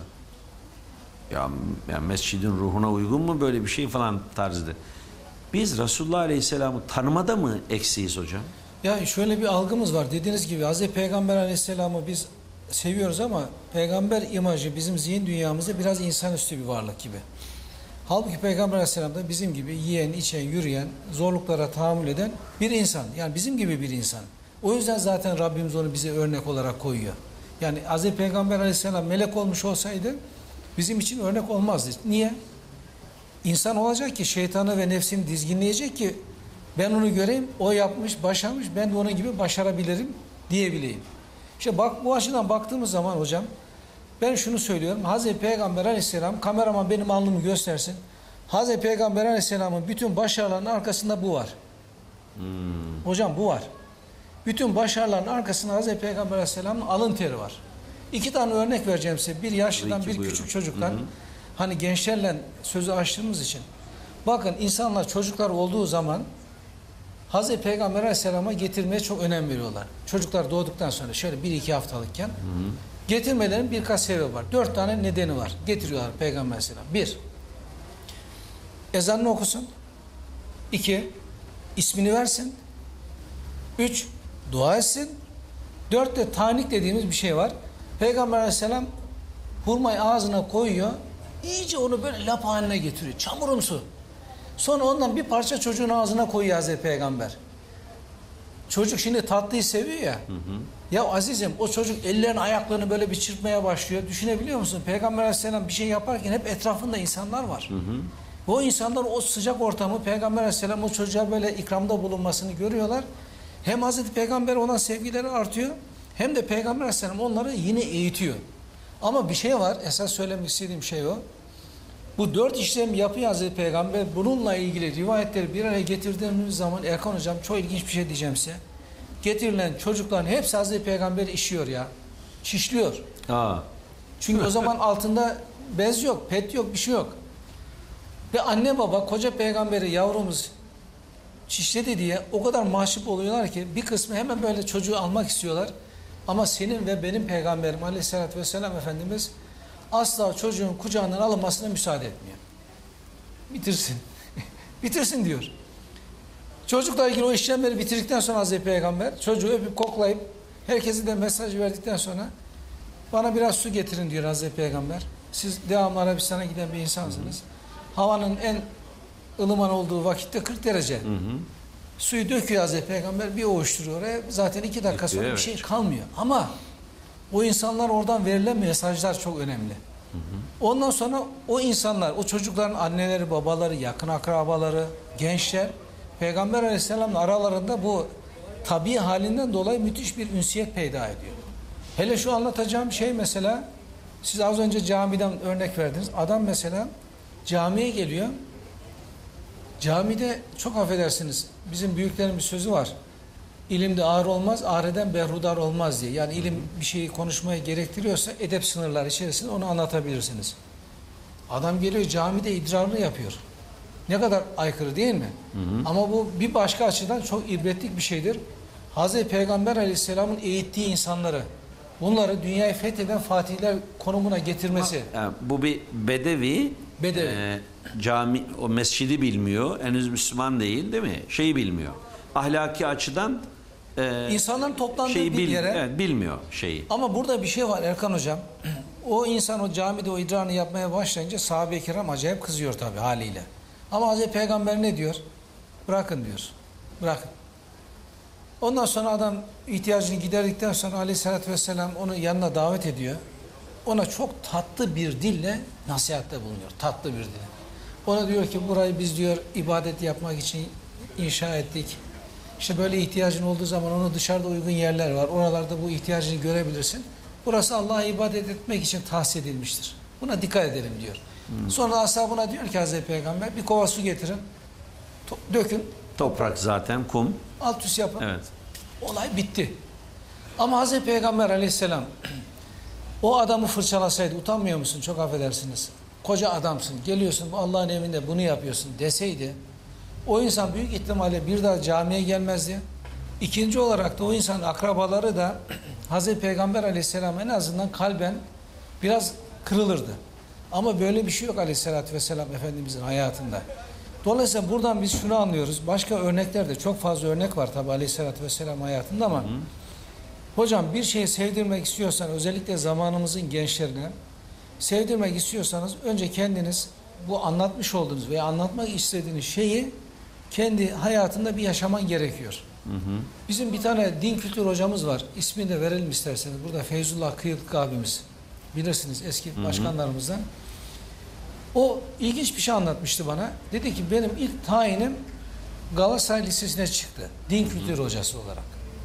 ya, ya mescidin ruhuna uygun mu böyle bir şey falan tarzı. Biz Resulullah Aleyhisselam'ı tanımada mı eksiyiz hocam? Ya şöyle bir algımız var. Dediğiniz gibi Hazreti Peygamber Aleyhisselam'ı biz seviyoruz ama peygamber imajı bizim zihin dünyamızda biraz insanüstü bir varlık gibi. Halbuki Peygamber Aleyhisselam da bizim gibi yiyen, içen, yürüyen, zorluklara tahammül eden bir insan. Yani bizim gibi bir insan. O yüzden zaten Rabbimiz onu bize örnek olarak koyuyor. Yani Hazreti Peygamber Aleyhisselam melek olmuş olsaydı bizim için örnek olmazdı. Niye? İnsan olacak ki şeytanı ve nefsini dizginleyecek ki ben onu göreyim, o yapmış, başarmış, ben de onun gibi başarabilirim diyebileyim. İşte bak, bu açıdan baktığımız zaman hocam ben şunu söylüyorum. Hazreti Peygamber Aleyhisselam, kameraman benim alnımı göstersin. Hazreti Peygamber Aleyhisselam'ın bütün başarılarının arkasında bu var. Hmm. Hocam bu var. Bütün başarıların arkasında Hazreti Peygamber Aleyhisselam'ın alın teri var. İki tane örnek vereceğim size. Bir yaşlıdan, bir buyurun. Küçük çocuktan. Hı hı. Hani gençlerle sözü açtığımız için. Bakın insanlar çocuklar olduğu zaman Hazreti Peygamber Aleyhisselam'a getirmeye çok önem veriyorlar. Çocuklar doğduktan sonra şöyle bir iki haftalıkken hı hı. getirmelerin birkaç sebebi var. Dört tane nedeni var. Getiriyorlar Peygamber Aleyhisselam. Bir, ezanını okusun. İki, ismini versin. Üç, dua etsin. Dört de tanik dediğimiz bir şey var. Peygamber Aleyhisselam hurmayı ağzına koyuyor. İyice onu böyle lap haline getiriyor. Çamurumsu. Sonra ondan bir parça çocuğun ağzına koyuyor Hazreti Peygamber. Çocuk şimdi tatlıyı seviyor ya. Hı hı. Ya azizim o çocuk ellerini ayaklarını böyle bir çırpmaya başlıyor. Düşünebiliyor musun? Peygamber Aleyhisselam bir şey yaparken hep etrafında insanlar var. Hı hı. O insanlar o sıcak ortamı Peygamber Aleyhisselam o çocuğa böyle ikramda bulunmasını görüyorlar. Hem Hazreti Peygamber ona sevgileri artıyor. Hem de Peygamber Aleyhisselam onları yine eğitiyor. Ama bir şey var. Esas söylemek istediğim şey o. Bu dört işlemi yapıyor Hazreti Peygamber. Bununla ilgili rivayetleri bir araya getirdiğimiz zaman Erkan Hocam çok ilginç bir şey diyeceğim size. Getirilen çocukların hepsi Hazreti Peygamber işiyor ya. Şişliyor. Aa. Çünkü o zaman altında bez yok, pet yok, bir şey yok. Ve anne baba koca peygamberi yavrumuz şişledi diye o kadar mahcup oluyorlar ki bir kısmı hemen böyle çocuğu almak istiyorlar. Ama senin ve benim peygamberim Aleyhisselatü Vesselam Efendimiz asla çocuğun kucağından alınmasına müsaade etmiyor. Bitirsin. Bitirsin diyor. Çocukla ilgili o işlemleri bitirdikten sonra Hazreti Peygamber çocuğu öpüp koklayıp herkese de mesaj verdikten sonra bana biraz su getirin diyor Hazreti Peygamber. Siz devamlı Arabistan'a giden bir insansınız. Havanın en ılıman olduğu vakitte kırk derece. Hı hı. Suyu döküyor Hazreti Peygamber bir ovuşturuyor oraya. Zaten iki dakika sonra evet. bir şey kalmıyor. Ama o insanlar oradan verilen mesajlar çok önemli. Hı hı. Ondan sonra o insanlar, o çocukların anneleri, babaları, yakın akrabaları, gençler Peygamber Aleyhisselam'la aralarında bu tabii halinden dolayı müthiş bir ünsiyet peyda ediyor. Hele şu anlatacağım şey mesela siz az önce camiden örnek verdiniz. Adam mesela camiye geliyor. Camide çok affedersiniz bizim büyüklerin bir sözü var. İlimde ağır olmaz, ağreden berhudar olmaz diye. Yani ilim bir şeyi konuşmaya gerektiriyorsa edep sınırları içerisinde onu anlatabilirsiniz. Adam geliyor camide idrarını yapıyor. Ne kadar aykırı değil mi? Hı hı. Ama bu bir başka açıdan çok ibretlik bir şeydir. Hazreti Peygamber Aleyhisselam'ın eğittiği insanları, bunları dünyayı fetheden fatihler konumuna getirmesi. Yani bu bir bedevi, bedevi. E, cami, o mescidi bilmiyor, henüz Müslüman değil değil mi? Şeyi bilmiyor. Ahlaki açıdan e, insanların toplandığı şeyi bir bil, yere. Evet, bilmiyor şeyi. Ama burada bir şey var Erkan Hocam. O insan o camide o idrarını yapmaya başlayınca sahabe-i kiram acayip kızıyor tabii haliyle. Ama Hazreti Peygamber ne diyor? Bırakın diyor. Bırakın. Ondan sonra adam ihtiyacını giderdikten sonra Aleyhisselatü Vesselam onu yanına davet ediyor. Ona çok tatlı bir dille nasihatte bulunuyor. Tatlı bir dille. Ona diyor ki burayı biz diyor ibadet yapmak için inşa ettik. İşte böyle ihtiyacın olduğu zaman onu dışarıda uygun yerler var. Oralarda bu ihtiyacını görebilirsin. Burası Allah'a ibadet etmek için tahsis edilmiştir. Buna dikkat edelim diyor. Hmm. Sonra ashabına diyor ki Hazreti Peygamber bir kova su getirin. To dökün. Toprak zaten kum. Alt üst yapın. Evet. Olay bitti. Ama Hazreti Peygamber Aleyhisselam o adamı fırçalasaydı utanmıyor musun? Çok affedersiniz. Koca adamsın. Geliyorsun Allah'ın emrinde bunu yapıyorsun deseydi o insan büyük ihtimalle bir daha camiye gelmezdi. İkinci olarak da o insanın akrabaları da Hazreti Peygamber Aleyhisselam en azından kalben biraz kırılırdı. Ama böyle bir şey yok Aleyhisselatü Vesselam Efendimizin hayatında. Dolayısıyla buradan biz şunu anlıyoruz. Başka örneklerde çok fazla örnek var tabi Aleyhisselatü Vesselam hayatında ama hı. hocam bir şeyi sevdirmek istiyorsan özellikle zamanımızın gençlerine sevdirmek istiyorsanız önce kendiniz bu anlatmış olduğunuz veya anlatmak istediğiniz şeyi kendi hayatında bir yaşaman gerekiyor. Hı hı. Bizim bir tane din kültür hocamız var. İsmini de verelim isterseniz. Burada Feyzullah Kıyıklık abimiz. Bilirsiniz eski hı hı. başkanlarımızdan. O ilginç bir şey anlatmıştı bana. Dedi ki benim ilk tayinim Galatasaray Lisesi'ne çıktı. Din kültür hocası olarak.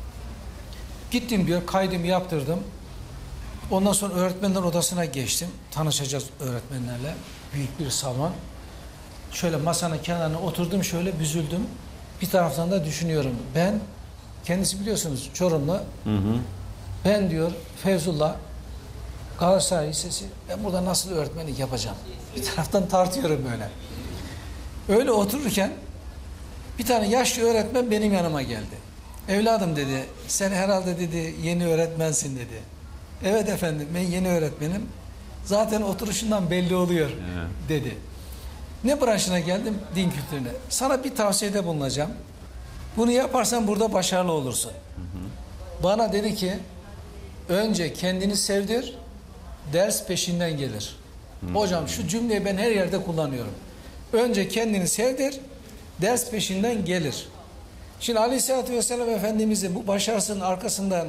Gittim diyor, kaydımı yaptırdım. Ondan sonra öğretmenler odasına geçtim. Tanışacağız öğretmenlerle. Büyük bir salon. Şöyle masanın kenarına oturdum, şöyle büzüldüm. Bir taraftan da düşünüyorum. Ben, kendisi biliyorsunuz Çorumlu. Hı hı. Ben diyor Feyzullah, Galatasaray Lisesi, ben burada nasıl öğretmenlik yapacağım? Bir taraftan tartıyorum böyle. Öyle otururken bir tane yaşlı öğretmen benim yanıma geldi. Evladım dedi, sen herhalde dedi yeni öğretmensin dedi. Evet efendim, ben yeni öğretmenim. Zaten oturuşundan belli oluyor evet. dedi. Ne branşına geldim? Din kültürüne. Sana bir tavsiyede bulunacağım. Bunu yaparsan burada başarılı olursun. Hı hı. Bana dedi ki, önce kendini sevdir, ders peşinden gelir. Hı. Hocam şu cümleyi ben her yerde kullanıyorum. Önce kendini sevdir, ders peşinden gelir. Şimdi Aleyhisselatü Vesselam Efendimiz'in bu başarısının arkasından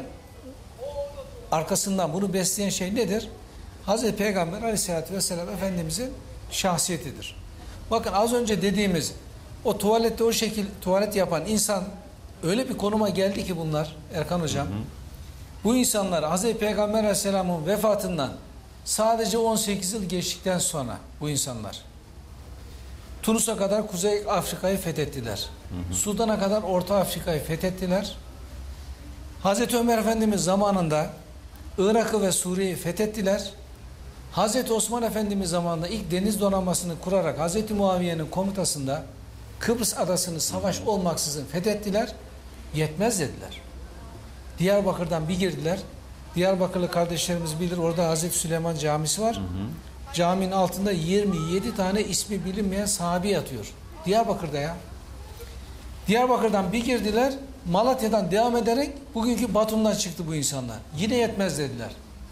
arkasından bunu besleyen şey nedir? Hazreti Peygamber Aleyhisselatü Vesselam Efendimiz'in şahsiyetidir. Bakın az önce dediğimiz o tuvalette o şekil tuvalet yapan insan öyle bir konuma geldi ki bunlar Erkan Hocam. Hı hı. Bu insanlar Hazreti Peygamber Aleyhisselam'ın vefatından sadece on sekiz yıl geçtikten sonra bu insanlar Tunus'a kadar Kuzey Afrika'yı fethettiler. Hı hı. Sudan'a kadar Orta Afrika'yı fethettiler. Hazreti Ömer Efendimiz zamanında Irak'ı ve Suriye'yi fethettiler. Hazreti Osman Efendimiz zamanında ilk deniz donanmasını kurarak Hazreti Muaviye'nin komutasında Kıbrıs adasını savaş olmaksızın fethettiler. Yetmez dediler. Diyarbakır'dan bir girdiler. Diyarbakırlı kardeşlerimiz bilir, orada Hazreti Süleyman Camisi var. Hı hı. Caminin altında yirmi yedi tane ismi bilinmeyen sahabi yatıyor. Diyarbakır'da ya. Diyarbakır'dan bir girdiler, Malatya'dan devam ederek bugünkü Batum'dan çıktı bu insanlar. Yine yetmez dediler.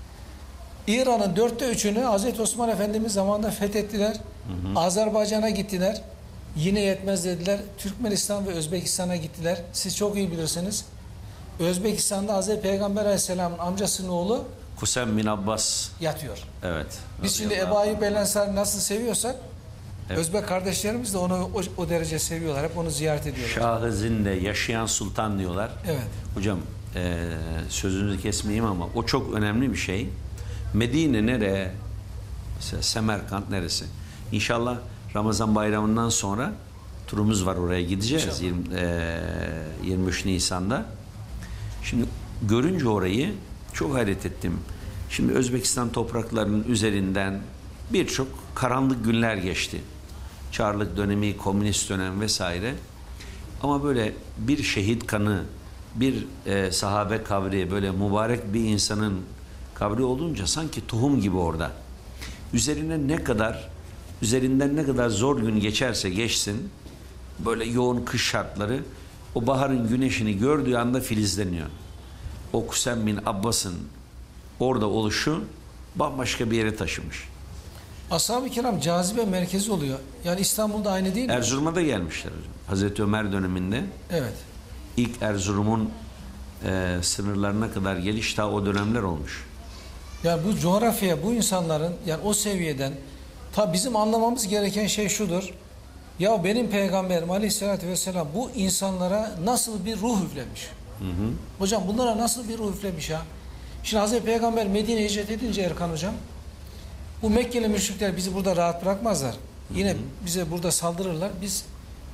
İran'ın dörtte üçünü Hazreti Osman Efendimiz zamanında fethettiler. Hı hı. Azerbaycan'a gittiler. Yine yetmez dediler. Türkmenistan ve Özbekistan'a gittiler. Siz çok iyi bilirsiniz. Özbekistan'da Hazreti Peygamber Aleyhisselam'ın amcasının oğlu Kusem bin Abbas yatıyor. Evet. Biz şimdi Ebu Ayyub el Ensari nasıl seviyorsak evet. Özbek kardeşlerimiz de onu o, o derece seviyorlar. Hep onu ziyaret ediyorlar. Şah-ı Zinde yaşayan sultan diyorlar. Evet. Hocam e, sözünüzü kesmeyeyim ama o çok önemli bir şey. Medine nereye? Mesela Semerkant neresi? İnşallah Ramazan bayramından sonra turumuz var, oraya gideceğiz yirmi, e, yirmi üç Nisan'da. Şimdi görünce orayı çok hayret ettim. Şimdi Özbekistan topraklarının üzerinden birçok karanlık günler geçti. Çarlık dönemi, komünist dönem vesaire. Ama böyle bir şehit kanı, bir e, sahabe kabri, böyle mübarek bir insanın kabri olunca sanki tohum gibi orada. Üzerine ne kadar, üzerinden ne kadar zor gün geçerse geçsin, böyle yoğun kış şartları, o baharın güneşini gördüğü anda filizleniyor. O Kusem bin Abbas'ın orada oluşu bambaşka bir yere taşımış. Ashab-ı kiram cazibe merkezi oluyor. Yani İstanbul'da aynı değil mi? Erzurum'a da gelmişler hocam. Hazreti Ömer döneminde. Evet. İlk Erzurum'un e, sınırlarına kadar geliş ta o dönemler olmuş. Yani bu coğrafya, bu insanların yani o seviyeden, tabi bizim anlamamız gereken şey şudur. Ya benim peygamberim Aleyhisselatü Vesselam bu insanlara nasıl bir ruh üflemiş? Hı hı. Hocam bunlara nasıl bir ruh üflemiş ya? Şimdi Hazreti Peygamber Medine'ye hicret edince Erkan Hocam, bu Mekkeli müşrikler bizi burada rahat bırakmazlar. Yine hı hı. bize burada saldırırlar. Biz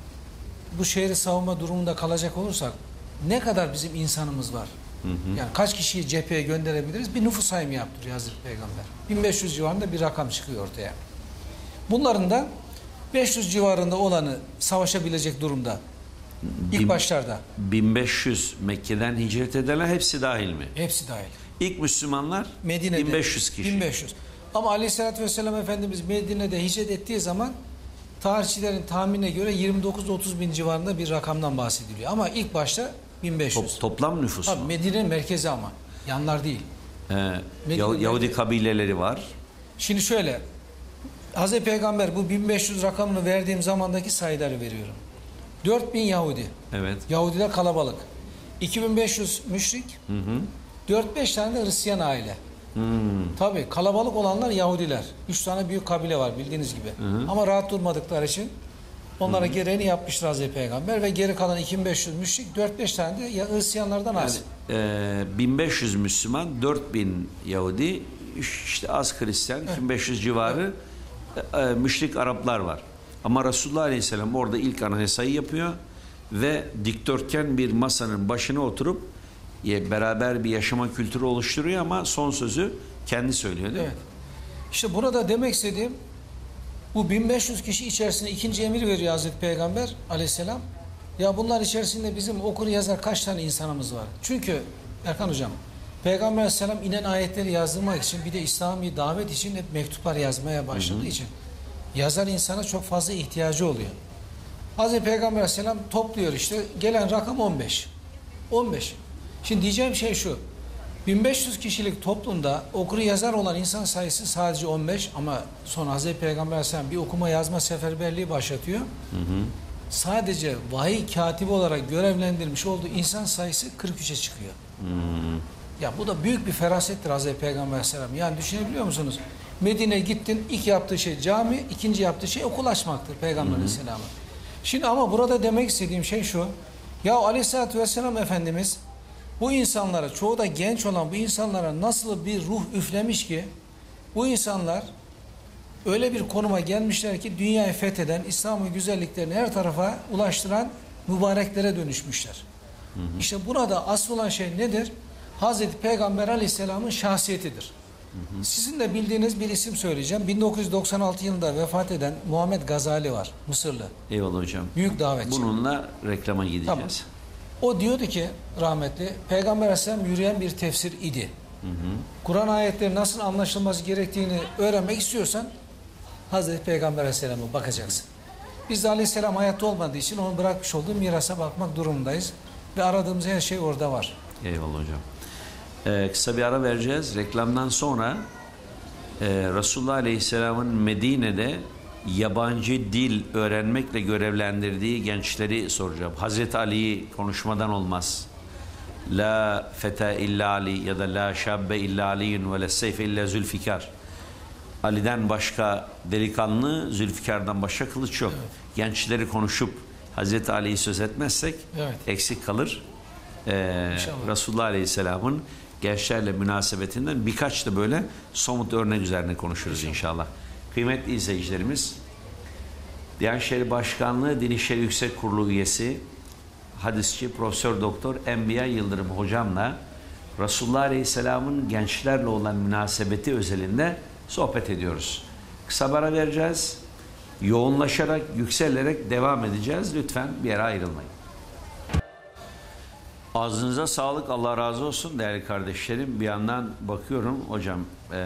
bu şehri savunma durumunda kalacak olursak ne kadar bizim insanımız var? Hı hı. Yani kaç kişiyi cepheye gönderebiliriz? Bir nüfus sayımı yaptırıyor Hazreti Peygamber. bin beş yüz civarında bir rakam çıkıyor ortaya. Bunların da beş yüz civarında olanı savaşabilecek durumda. İlk bin, başlarda. bin beş yüz Mekke'den hicret edenler hepsi dahil mi? Hepsi dahil. İlk Müslümanlar Medine'de, bin beş yüz kişi. bin beş yüz. Ama Aleyhisselatü Vesselam Efendimiz Medine'de hicret ettiği zaman tarihçilerin tahminine göre yirmi dokuz otuz bin civarında bir rakamdan bahsediliyor. Ama ilk başta bin beş yüz. Top, toplam nüfus Tabii, mu? Medine'nin merkezi ama. Yanlar değil. Ee, Yahudi merkezi. Kabileleri var. Şimdi şöyle. Hazreti Peygamber bu bin beş yüz rakamını verdiğim zamandaki sayıları veriyorum. dört bin Yahudi. Evet. Yahudiler kalabalık. iki bin beş yüz müşrik. Hı hı. dört beş tane de Hristiyan aile. Hmm. Tabii kalabalık olanlar Yahudiler. Üç tane büyük kabile var bildiğiniz gibi. Hı hı. Ama rahat durmadıkları için onlara hı hı. gereğini yapmıştır Hazreti Peygamber ve geri kalan iki bin beş yüz müşrik, dört beş tane de Hristiyanlardan az. Yani, e, bin beş yüz Müslüman, dört bin Yahudi, işte az Hristiyan, evet. iki bin beş yüz civarı evet. e, müşrik Araplar var. Ama Resulullah Aleyhisselam orada ilk anayasayı yapıyor ve dikdörtgen bir masanın başına oturup beraber bir yaşama kültürü oluşturuyor ama son sözü kendi söylüyor değil evet. mi? İşte burada demek istediğim bu bin beş yüz kişi içerisinde ikinci emir veriyor Hazreti Peygamber Aleyhisselam. Ya bunlar içerisinde bizim okur yazar kaç tane insanımız var? Çünkü Erkan Hocam Peygamber Aleyhisselam inen ayetleri yazdırmak için bir de İslami davet için hep mektuplar yazmaya başladığı hı hı. için yazar insana çok fazla ihtiyacı oluyor. Hazreti Peygamber Aleyhisselam topluyor işte gelen rakam on beş. on beş. Şimdi diyeceğim şey şu. bin beş yüz kişilik toplumda okur yazar olan insan sayısı sadece on beş ama sonra Hazreti Peygamber Aleyhisselam bir okuma yazma seferberliği başlatıyor. Hı hı. Sadece vahiy katibi olarak görevlendirmiş olduğu insan sayısı kırk üçe çıkıyor. Hı. Ya bu da büyük bir ferasettir Hazreti Peygamber Aleyhisselam. Yani düşünebiliyor musunuz? Medine'ye gittin, ilk yaptığı şey cami, ikinci yaptığı şey okul açmaktır Peygamber Aleyhisselam'ın. Şimdi ama burada demek istediğim şey şu. Ya Aleyhisselatü Vesselam Efendimiz bu insanlara, çoğu da genç olan bu insanlara nasıl bir ruh üflemiş ki bu insanlar öyle bir konuma gelmişler ki dünyayı fetheden, İslam'ın güzelliklerini her tarafa ulaştıran mübareklere dönüşmüşler. Hı hı. İşte burada asıl olan şey nedir? Hazreti Peygamber Aleyhisselam'ın şahsiyetidir. Hı hı. Sizin de bildiğiniz bir isim söyleyeceğim. bin dokuz yüz doksan altı yılında vefat eden Muhammed Gazali var, Mısırlı. Eyvallah hocam. Büyük davetçi. Bununla reklama gideceğiz. Tamam. O diyordu ki rahmetli, Peygamber Aleyhisselam yürüyen bir tefsir idi. Kur'an ayetleri nasıl anlaşılması gerektiğini öğrenmek istiyorsan Hazreti Peygamber Aleyhisselam'a bakacaksın. Biz de Aleyhisselam hayatta olmadığı için onun bırakmış olduğu mirasa bakmak durumundayız. Ve aradığımız her şey orada var. Eyvallah hocam. Ee, kısa bir ara vereceğiz. Reklamdan sonra e, Resulullah Aleyhisselam'ın Medine'de yabancı dil öğrenmekle görevlendirdiği gençleri soracağım. Hazreti Ali'yi konuşmadan olmaz. La feta illa Ali ya da la şabbe illa Ali'yun ve la seyfe illa Zülfikar. Ali'den başka delikanlı, Zülfikar'dan başka kılıç yok. Evet. Gençleri konuşup Hazreti Ali'yi söz etmezsek evet. eksik kalır. Ee, Resulullah Aleyhisselam'ın gençlerle münasebetinden birkaç da böyle somut örnek üzerine konuşuruz inşallah. inşallah. Kıymetli izleyicilerimiz, Diyanet İşleri Başkanlığı Din İşleri Yüksek Kurulu üyesi, hadisçi Profesör Doktor Enbiya Yıldırım hocamla Resulullah Aleyhisselam'ın gençlerle olan münasebeti özelinde sohbet ediyoruz. Kısa bir ara vereceğiz. Yoğunlaşarak, yükselerek devam edeceğiz. Lütfen bir yere ayrılmayın. Ağzınıza sağlık, Allah razı olsun değerli kardeşlerim. Bir yandan bakıyorum hocam, e,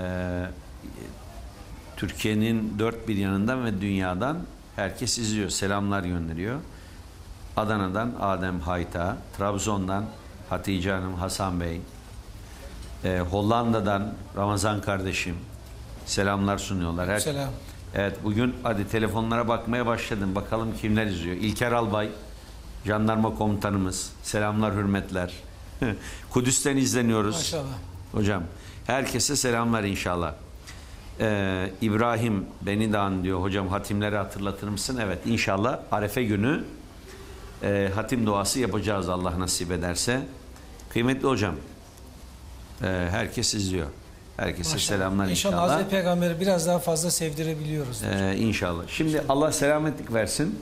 Türkiye'nin dört bir yanından ve dünyadan herkes izliyor, selamlar gönderiyor. Adana'dan Adem Hayta, Trabzon'dan Hatice Hanım, Hasan Bey, e, Hollanda'dan Ramazan kardeşim selamlar sunuyorlar. Her, Selam. Evet, bugün hadi telefonlara bakmaya başladım. Bakalım kimler izliyor. İlker Albay, jandarma komutanımız. Selamlar, hürmetler. Kudüs'ten izleniyoruz. Maşallah. Hocam, herkese selamlar inşallah. Ee, İbrahim beni de an diyor. Hocam hatimleri hatırlatır mısın? Evet, inşallah Arefe günü e, hatim duası yapacağız Allah nasip ederse. Kıymetli hocam, e, herkes izliyor. Herkese maşallah. Selamlar inşallah. İnşallah Hazreti Peygamber'i biraz daha fazla sevdirebiliyoruz. Ee, inşallah. Şimdi inşallah. Allah selametlik versin.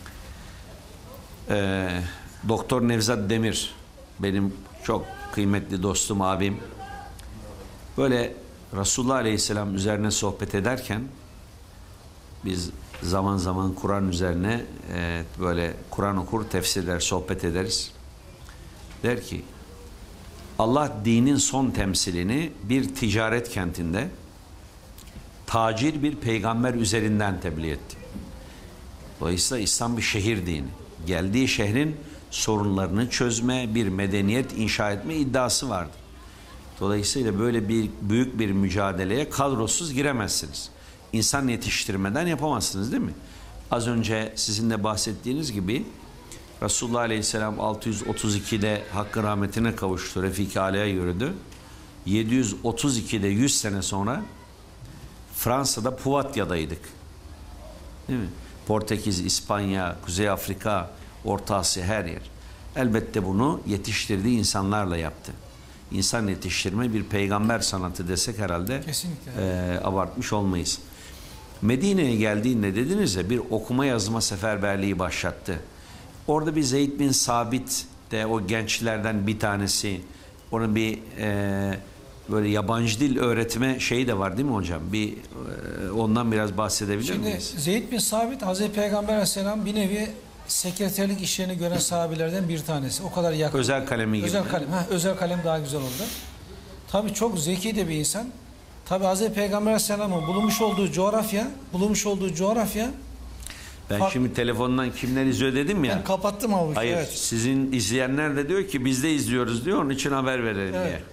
Ee, Doktor Nevzat Demir, benim çok kıymetli dostum, abim. Böyle Resulullah Aleyhisselam üzerine sohbet ederken biz zaman zaman Kur'an üzerine e, böyle Kur'an okur, tefsirler, sohbet ederiz. Der ki Allah dinin son temsilini bir ticaret kentinde tacir bir peygamber üzerinden tebliğ etti. Dolayısıyla İslam bir şehir dini. Geldiği şehrin sorunlarını çözme, bir medeniyet inşa etme iddiası vardı. Dolayısıyla böyle bir büyük bir mücadeleye kadrosuz giremezsiniz. İnsan yetiştirmeden yapamazsınız, değil mi? Az önce sizin de bahsettiğiniz gibi Resulullah Aleyhisselam altı yüz otuz ikide Hakk'ın rahmetine kavuştu. Refik-i Ala'ya yürüdü. yedi yüz otuz ikide yüz sene sonra Fransa'da Puvatya'daydık. Değil mi? Portekiz, İspanya, Kuzey Afrika, Orta Asya, her yer. Elbette bunu yetiştirdiği insanlarla yaptı. İnsan yetiştirme bir peygamber sanatı desek herhalde e, abartmış olmayız. Medine'ye geldiğinde dediniz ya, bir okuma yazma seferberliği başlattı. Orada bir Zeyd bin Sabit de o gençlerden bir tanesi. Onun bir e, böyle yabancı dil öğretme şeyi de var değil mi hocam? Bir e, ondan biraz bahsedebilir Şimdi, miyiz? Zeyd bin Sabit Hazreti Peygamber Aleyhisselam bir nevi sekreterlik işlerini gören sahabelerden bir tanesi. O kadar yakın. Özel kalemi gibi. Özel kalem. Ha, özel kalem daha güzel oldu. Tabii çok zeki de bir insan. Tabii Hazreti Peygamber Aleyhisselam'ın bulunmuş olduğu coğrafya, bulunmuş olduğu coğrafya. Ben Fark... şimdi telefondan kimler izliyor dedim ya. Ben kapattım abi. Hayır, evet. Sizin izleyenler de diyor ki biz de izliyoruz diyor. Onun için haber verelim evet. diye.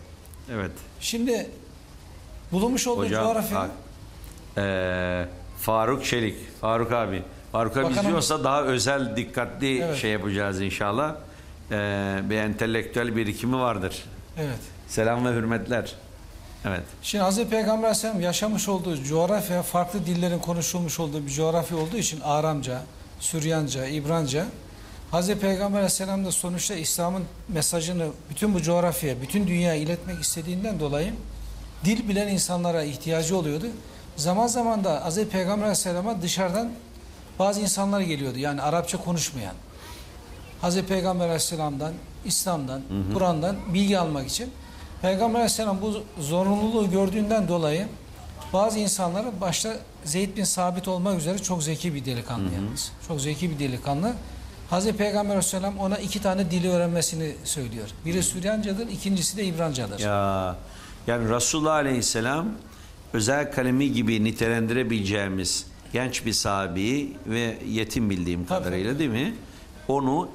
Evet. Şimdi bulunmuş olduğu Hocam, coğrafya... bak, eee, Faruk Çelik, Faruk abi. Faruk abi Bakanım- izliyorsa daha özel, dikkatli Evet. şey yapacağız inşallah. Eee, bir entelektüel birikimi vardır. Evet. Selam ve hürmetler. Evet. Şimdi Hazreti Peygamber Aleyhisselam yaşamış olduğu coğrafya farklı dillerin konuşulmuş olduğu bir coğrafya olduğu için Aramca, Süryanca, İbranca. Hazreti Peygamber Aleyhisselam da sonuçta İslam'ın mesajını bütün bu coğrafyaya, bütün dünyaya iletmek istediğinden dolayı dil bilen insanlara ihtiyacı oluyordu. Zaman zaman da Hazreti Peygamber Aleyhisselam'a dışarıdan bazı insanlar geliyordu. Yani Arapça konuşmayan. Hazreti Peygamber Aleyhisselam'dan, İslam'dan, Kur'an'dan bilgi almak için. Peygamber Aleyhisselam bu zorunluluğu gördüğünden dolayı bazı insanlara başta Zeyd bin Sabit olmak üzere çok zeki bir delikanlı yalnız. Çok zeki bir delikanlı. Hazreti Peygamber Aleyhisselam ona iki tane dili öğrenmesini söylüyor. Biri Süryancadır, ikincisi de İbrancadır. Ya, yani Resulullah Aleyhisselam özel kalemi gibi nitelendirebileceğimiz genç bir sahabi ve yetim bildiğim Tabii. kadarıyla değil mi? Onu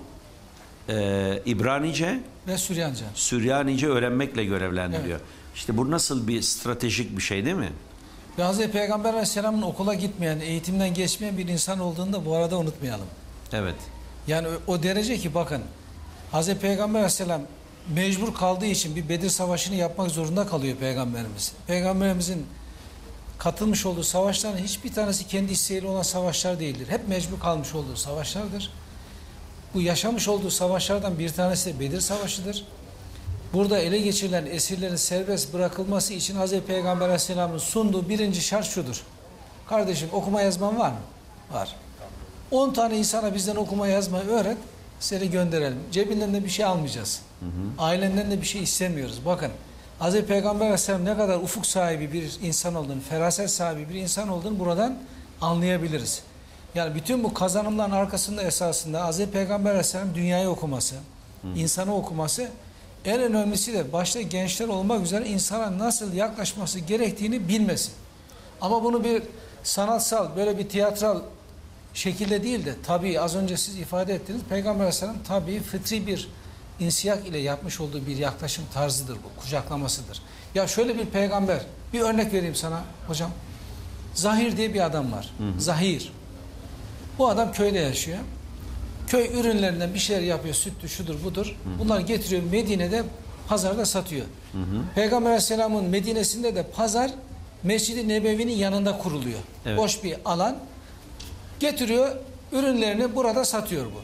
e, İbranice, Ve Süryanca. Süryanice öğrenmekle görevlendiriyor. Evet. İşte bu nasıl bir stratejik bir şey değil mi? Ve Hazreti Peygamber Aleyhisselam'ın okula gitmeyen, eğitimden geçmeyen bir insan olduğunu da bu arada unutmayalım. Evet. Yani o, o derece ki bakın Hazreti Peygamber Aleyhisselam mecbur kaldığı için bir Bedir Savaşı'nı yapmak zorunda kalıyor Peygamberimiz. Peygamberimizin katılmış olduğu savaşların hiçbir tanesi kendi isteğiyle olan savaşlar değildir. Hep mecbur kalmış olduğu savaşlardır. Bu yaşamış olduğu savaşlardan bir tanesi de Bedir Savaşı'dır. Burada ele geçirilen esirlerin serbest bırakılması için Hazreti Peygamber Aleyhisselam'ın sunduğu birinci şart şudur. Kardeşim okuma yazman var mı? Var. on tane insana bizden okuma yazmayı öğret, seni gönderelim. Cebinden de bir şey almayacağız. Hı hı. Ailenden de bir şey istemiyoruz. Bakın Hazreti Peygamber Aleyhisselam ne kadar ufuk sahibi bir insan olduğunu, feraset sahibi bir insan olduğunu buradan anlayabiliriz. Yani bütün bu kazanımların arkasında esasında Hazreti Peygamber Aleyhisselam dünyayı okuması, hı. insanı okuması, en önemlisi de başta gençler olmak üzere insana nasıl yaklaşması gerektiğini bilmesi. Ama bunu bir sanatsal, böyle bir tiyatral şekilde değil de tabii az önce siz ifade ettiniz. Peygamber Aleyhisselam tabii fıtri bir insiyak ile yapmış olduğu bir yaklaşım tarzıdır bu, kucaklamasıdır. Ya şöyle bir peygamber, bir örnek vereyim sana hocam. Zahir diye bir adam var. Hı hı. Zahir. Bu adam köyde yaşıyor. Köy ürünlerinden bir şeyler yapıyor, süttü, şudur, budur. Hı hı. Bunlar getiriyor Medine'de, pazarda satıyor. Hı hı. Peygamber Aleyhisselam'ın Medine'sinde de pazar Mescid-i Nebevi'nin yanında kuruluyor. Evet. Boş bir alan. Getiriyor, ürünlerini burada satıyor bu.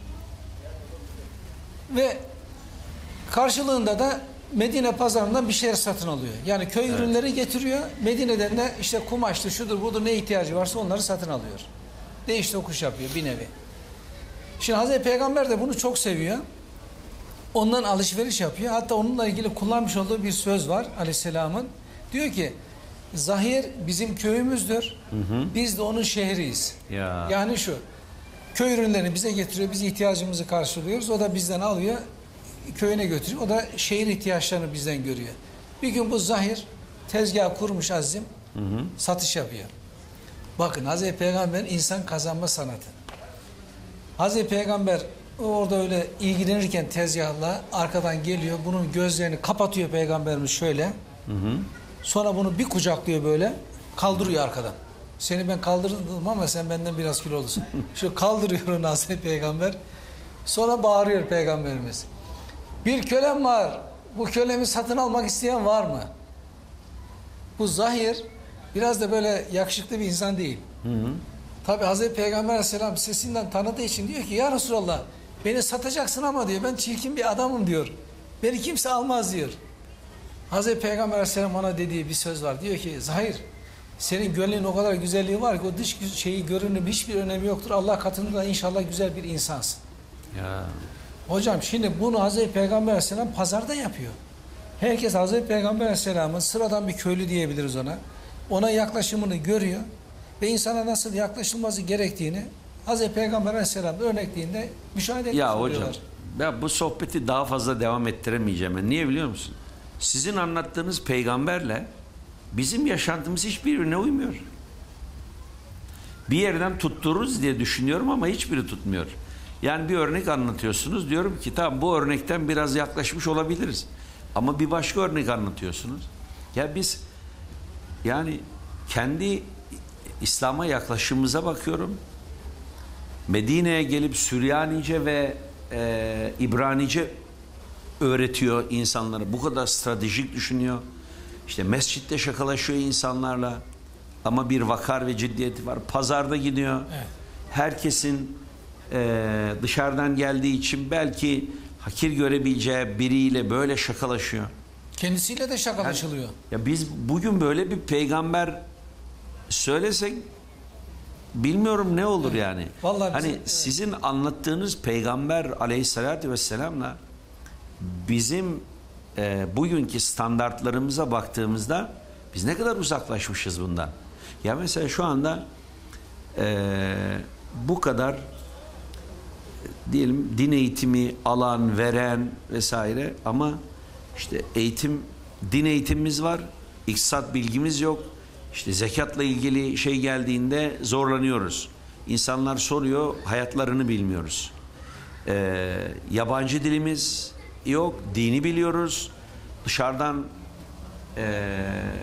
Ve karşılığında da Medine pazarından bir şeyler satın alıyor. Yani köy evet. ürünleri getiriyor, Medine'den de işte kumaştı, şudur, budur, ne ihtiyacı varsa onları satın alıyor. Değiş tokuş yapıyor bir nevi. Şimdi Hazreti Peygamber de bunu çok seviyor. Ondan alışveriş yapıyor. Hatta onunla ilgili kullanmış olduğu bir söz var Aleyhisselam'ın. Diyor ki, Zahir bizim köyümüzdür. Hı hı. Biz de onun şehriyiz. Ya. Yani şu, köy ürünlerini bize getiriyor, biz ihtiyacımızı karşılıyoruz. O da bizden alıyor, köyüne götürüyor. O da şehir ihtiyaçlarını bizden görüyor. Bir gün bu Zahir tezgah kurmuş Azim, hı hı. satış yapıyor. Bakın Hazreti Peygamber'in insan kazanma sanatı. Hazreti Peygamber orada öyle ilgilenirken tezgahla arkadan geliyor, bunun gözlerini kapatıyor Peygamberimiz şöyle. Hı hı. Sonra bunu bir kucaklıyor böyle, kaldırıyor arkadan. Seni ben kaldırdım ama sen benden biraz kilolusun. Şu kaldırıyor onu Hazreti Peygamber. Sonra bağırıyor Peygamberimiz. Bir kölem var, bu kölemi satın almak isteyen var mı? Bu Zahir biraz da böyle yakışıklı bir insan değil. Hı hı. Tabi Hazreti Peygamber Aleyhisselam sesinden tanıdığı için diyor ki ya Resulallah beni satacaksın ama diyor ben çirkin bir adamım diyor. Beni kimse almaz diyor. Hazreti Peygamber Aleyhisselam ona dediği bir söz var. Diyor ki Zahir senin gönlün o kadar güzelliği var ki o dış şeyi görünüm hiçbir önemi yoktur. Allah katında inşallah güzel bir insansın. Ya. Hocam şimdi bunu Hazreti Peygamber Aleyhisselam pazarda yapıyor. Herkes Hazreti Peygamber Aleyhisselam'ın sıradan bir köylü diyebiliriz ona. Ona yaklaşımını görüyor ve insana nasıl yaklaşılması gerektiğini Hazreti Peygamber Aleyhisselam örnekliğinde müşahede ediyorlar. Ya hocam ben bu sohbeti daha fazla devam ettiremeyeceğim. Ben. Niye biliyor musun? Sizin anlattığınız peygamberle bizim yaşantımız hiçbirine uymuyor. Bir yerden tuttururuz diye düşünüyorum ama hiçbiri tutmuyor. Yani bir örnek anlatıyorsunuz. Diyorum ki tamam bu örnekten biraz yaklaşmış olabiliriz. Ama bir başka örnek anlatıyorsunuz. Ya biz yani kendi İslam'a yaklaşımımıza bakıyorum. Medine'ye gelip Süryanice ve e, İbranice öğretiyor insanlara. Bu kadar stratejik düşünüyor. İşte mescitte şakalaşıyor insanlarla. Ama bir vakar ve ciddiyeti var. Pazarda gidiyor. Evet. Herkesin e, dışarıdan geldiği için belki hakir görebileceği biriyle böyle şakalaşıyor. Kendisiyle de şakalaşılıyor. Yani, ya biz bugün böyle bir peygamber söylesek bilmiyorum ne olur yani. Vallahi hani bizim, sizin evet. anlattığınız peygamber aleyhissalatü vesselam'la bizim e, bugünkü standartlarımıza baktığımızda biz ne kadar uzaklaşmışız bundan. Ya mesela şu anda e, bu kadar diyelim din eğitimi alan, veren vesaire ama işte eğitim, din eğitimimiz var, iktisat bilgimiz yok. İşte zekatla ilgili şey geldiğinde zorlanıyoruz. İnsanlar soruyor, hayatlarını bilmiyoruz. Ee, yabancı dilimiz yok, dini biliyoruz. Dışarıdan e,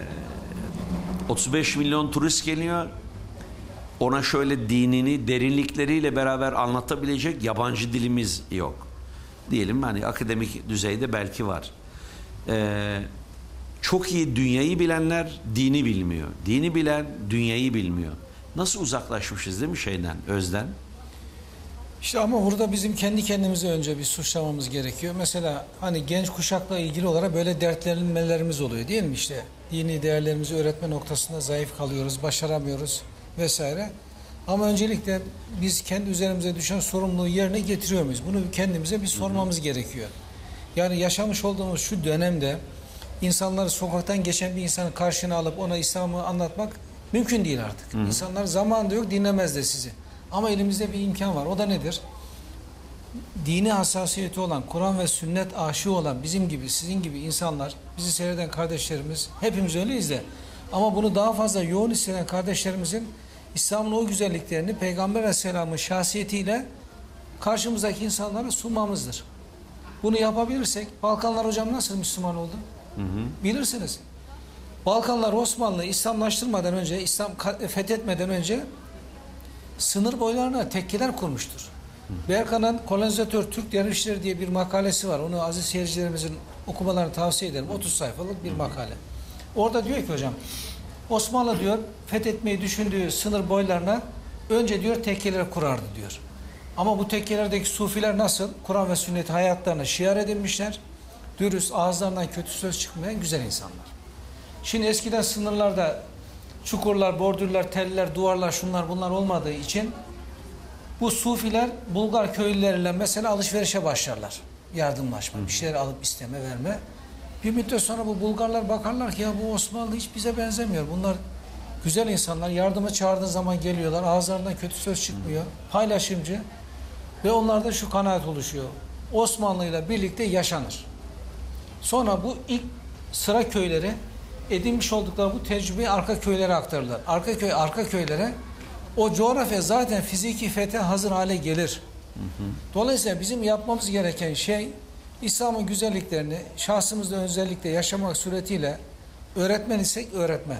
otuz beş milyon turist geliyor. Ona şöyle dinini derinlikleriyle beraber anlatabilecek yabancı dilimiz yok. Diyelim hani akademik düzeyde belki var. Ee, çok iyi dünyayı bilenler dini bilmiyor. Dini bilen dünyayı bilmiyor. Nasıl uzaklaşmışız değil mi şeyden, özden? İşte ama burada bizim kendi kendimize önce bir suçlamamız gerekiyor. Mesela hani genç kuşakla ilgili olarak böyle dertlenmelerimiz oluyor değil mi işte? Dini değerlerimizi öğretme noktasında zayıf kalıyoruz, başaramıyoruz vesaire. Ama öncelikle biz kendi üzerimize düşen sorumluluğu yerine getiriyor muyuz? Bunu kendimize bir sormamız hı hı. gerekiyor. Yani yaşamış olduğumuz şu dönemde insanları sokaktan geçen bir insanı karşına alıp ona İslam'ı anlatmak mümkün değil artık. Hı hı. İnsanlar zamanında yok, dinlemez de sizi. Ama elimizde bir imkan var. O da nedir? Dini hassasiyeti olan, Kur'an ve sünnet aşığı olan bizim gibi, sizin gibi insanlar, bizi seyreden kardeşlerimiz, hepimiz öyleyiz de. Ama bunu daha fazla yoğun hisseden kardeşlerimizin İslam'ın o güzelliklerini Peygamber Aleyhisselam'ın şahsiyetiyle karşımızdaki insanlara sunmamızdır. Bunu yapabilirsek, Balkanlar hocam nasıl Müslüman oldu? Hı hı. Bilirsiniz. Balkanlar Osmanlı İslamlaştırmadan önce, İslam fethetmeden önce sınır boylarına tekkeler kurmuştur. Hı. Berkan'ın Kolonizatör Türk Dervişleri diye bir makalesi var. Onu aziz seyircilerimizin okumalarını tavsiye ederim. otuz sayfalık bir makale. Orada diyor ki hocam, Osmanlı diyor fethetmeyi düşündüğü sınır boylarına önce diyor tekkeler kurardı diyor. Ama bu tekkelerdeki sufiler nasıl? Kur'an ve sünneti hayatlarına şiar edinmişler. Dürüst, ağızlarından kötü söz çıkmayan güzel insanlar. Şimdi eskiden sınırlarda çukurlar, bordürler, teller, duvarlar, şunlar bunlar olmadığı için bu sufiler Bulgar köylüleriyle mesela alışverişe başlarlar. Yardımlaşma, bir şeyler alıp isteme, verme. Bir müddet sonra bu Bulgarlar bakarlar ki ya bu Osmanlı hiç bize benzemiyor. Bunlar güzel insanlar. Yardıma çağırdığın zaman geliyorlar. Ağızlarından kötü söz çıkmıyor. Paylaşımcı. Ve onlarda şu kanaat oluşuyor. Osmanlı ile birlikte yaşanır. Sonra bu ilk sıra köyleri edinmiş oldukları bu tecrübeyi arka köylere aktarırlar. Arka köy arka köylere o coğrafya zaten fiziki fethe hazır hale gelir. Hı hı. Dolayısıyla bizim yapmamız gereken şey İslam'ın güzelliklerini şahsımızda özellikle yaşamak suretiyle öğretmen isek öğretmen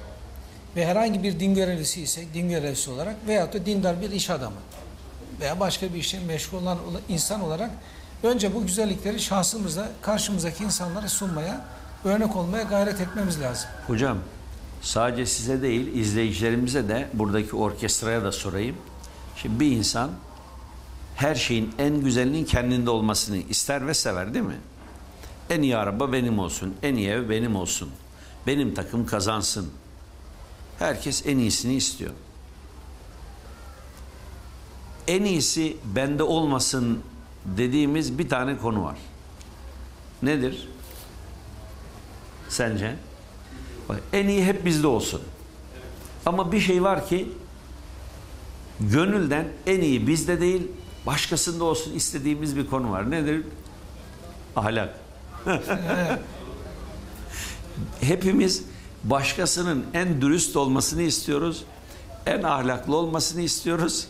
ve herhangi bir din görevlisi isek din görevlisi olarak veyahut da dindar bir iş adamı veya başka bir işe meşgul olan insan olarak önce bu güzellikleri şahsımızda karşımızdaki insanlara sunmaya, örnek olmaya gayret etmemiz lazım. Hocam sadece size değil izleyicilerimize de buradaki orkestraya da sorayım. Şimdi bir insan her şeyin en güzelinin kendinde olmasını ister ve sever değil mi? En iyi araba benim olsun, en iyi ev benim olsun. Benim takım kazansın. Herkes en iyisini istiyor. En iyisi bende olmasın dediğimiz bir tane konu var. Nedir? Sence? Bak, en iyi hep bizde olsun. Ama bir şey var ki gönülden en iyi bizde değil, başkasında olsun istediğimiz bir konu var. Nedir? Ahlak. Hepimiz başkasının en dürüst olmasını istiyoruz. En ahlaklı olmasını istiyoruz.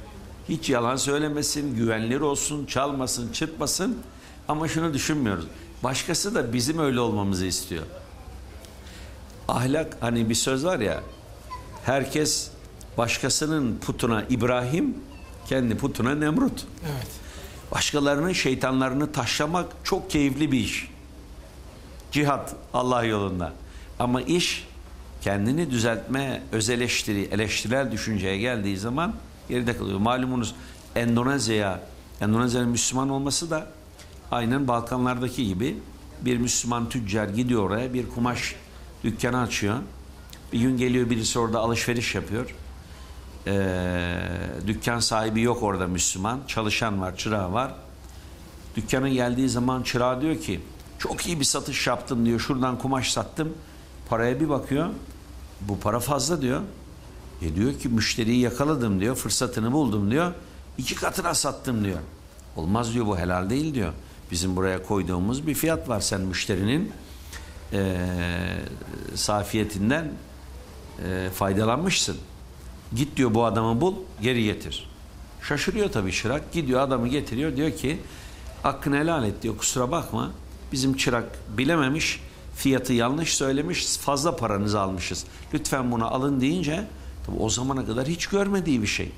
Hiç yalan söylemesin, güvenilir olsun, çalmasın, çırpmasın. Ama şunu düşünmüyoruz. Başkası da bizim öyle olmamızı istiyor. Ahlak, hani bir söz var ya, herkes başkasının putuna İbrahim, kendi putuna Nemrut. Evet. Başkalarının şeytanlarını taşlamak çok keyifli bir iş. Cihat Allah yolunda. Ama iş kendini düzeltme, öz eleştiri, eleştirel düşünceye geldiği zaman geride kalıyor. Malumunuz Endonezya, Endonezya'nın Müslüman olması da aynen Balkanlardaki gibi bir Müslüman tüccar gidiyor oraya, bir kumaş dükkanı açıyor. Bir gün geliyor birisi orada alışveriş yapıyor. Ee, dükkan sahibi yok orada Müslüman. Çalışan var, çırağı var. Dükkana geldiği zaman çırağı diyor ki çok iyi bir satış yaptım diyor. Şuradan kumaş sattım. Paraya bir bakıyor. Bu para fazla diyor. E diyor ki müşteriyi yakaladım diyor. Fırsatını buldum diyor. İki katına sattım diyor. Olmaz diyor, bu helal değil diyor. Bizim buraya koyduğumuz bir fiyat var. Sen müşterinin e, safiyetinden e, faydalanmışsın. Git diyor bu adamı bul, geri getir. Şaşırıyor tabii çırak. Gidiyor adamı getiriyor. Diyor ki hakkını helal et diyor. Kusura bakma. Bizim çırak bilememiş. Fiyatı yanlış söylemiş. Fazla paranızı almışız. Lütfen bunu alın deyince tabii o zamana kadar hiç görmediği bir şey.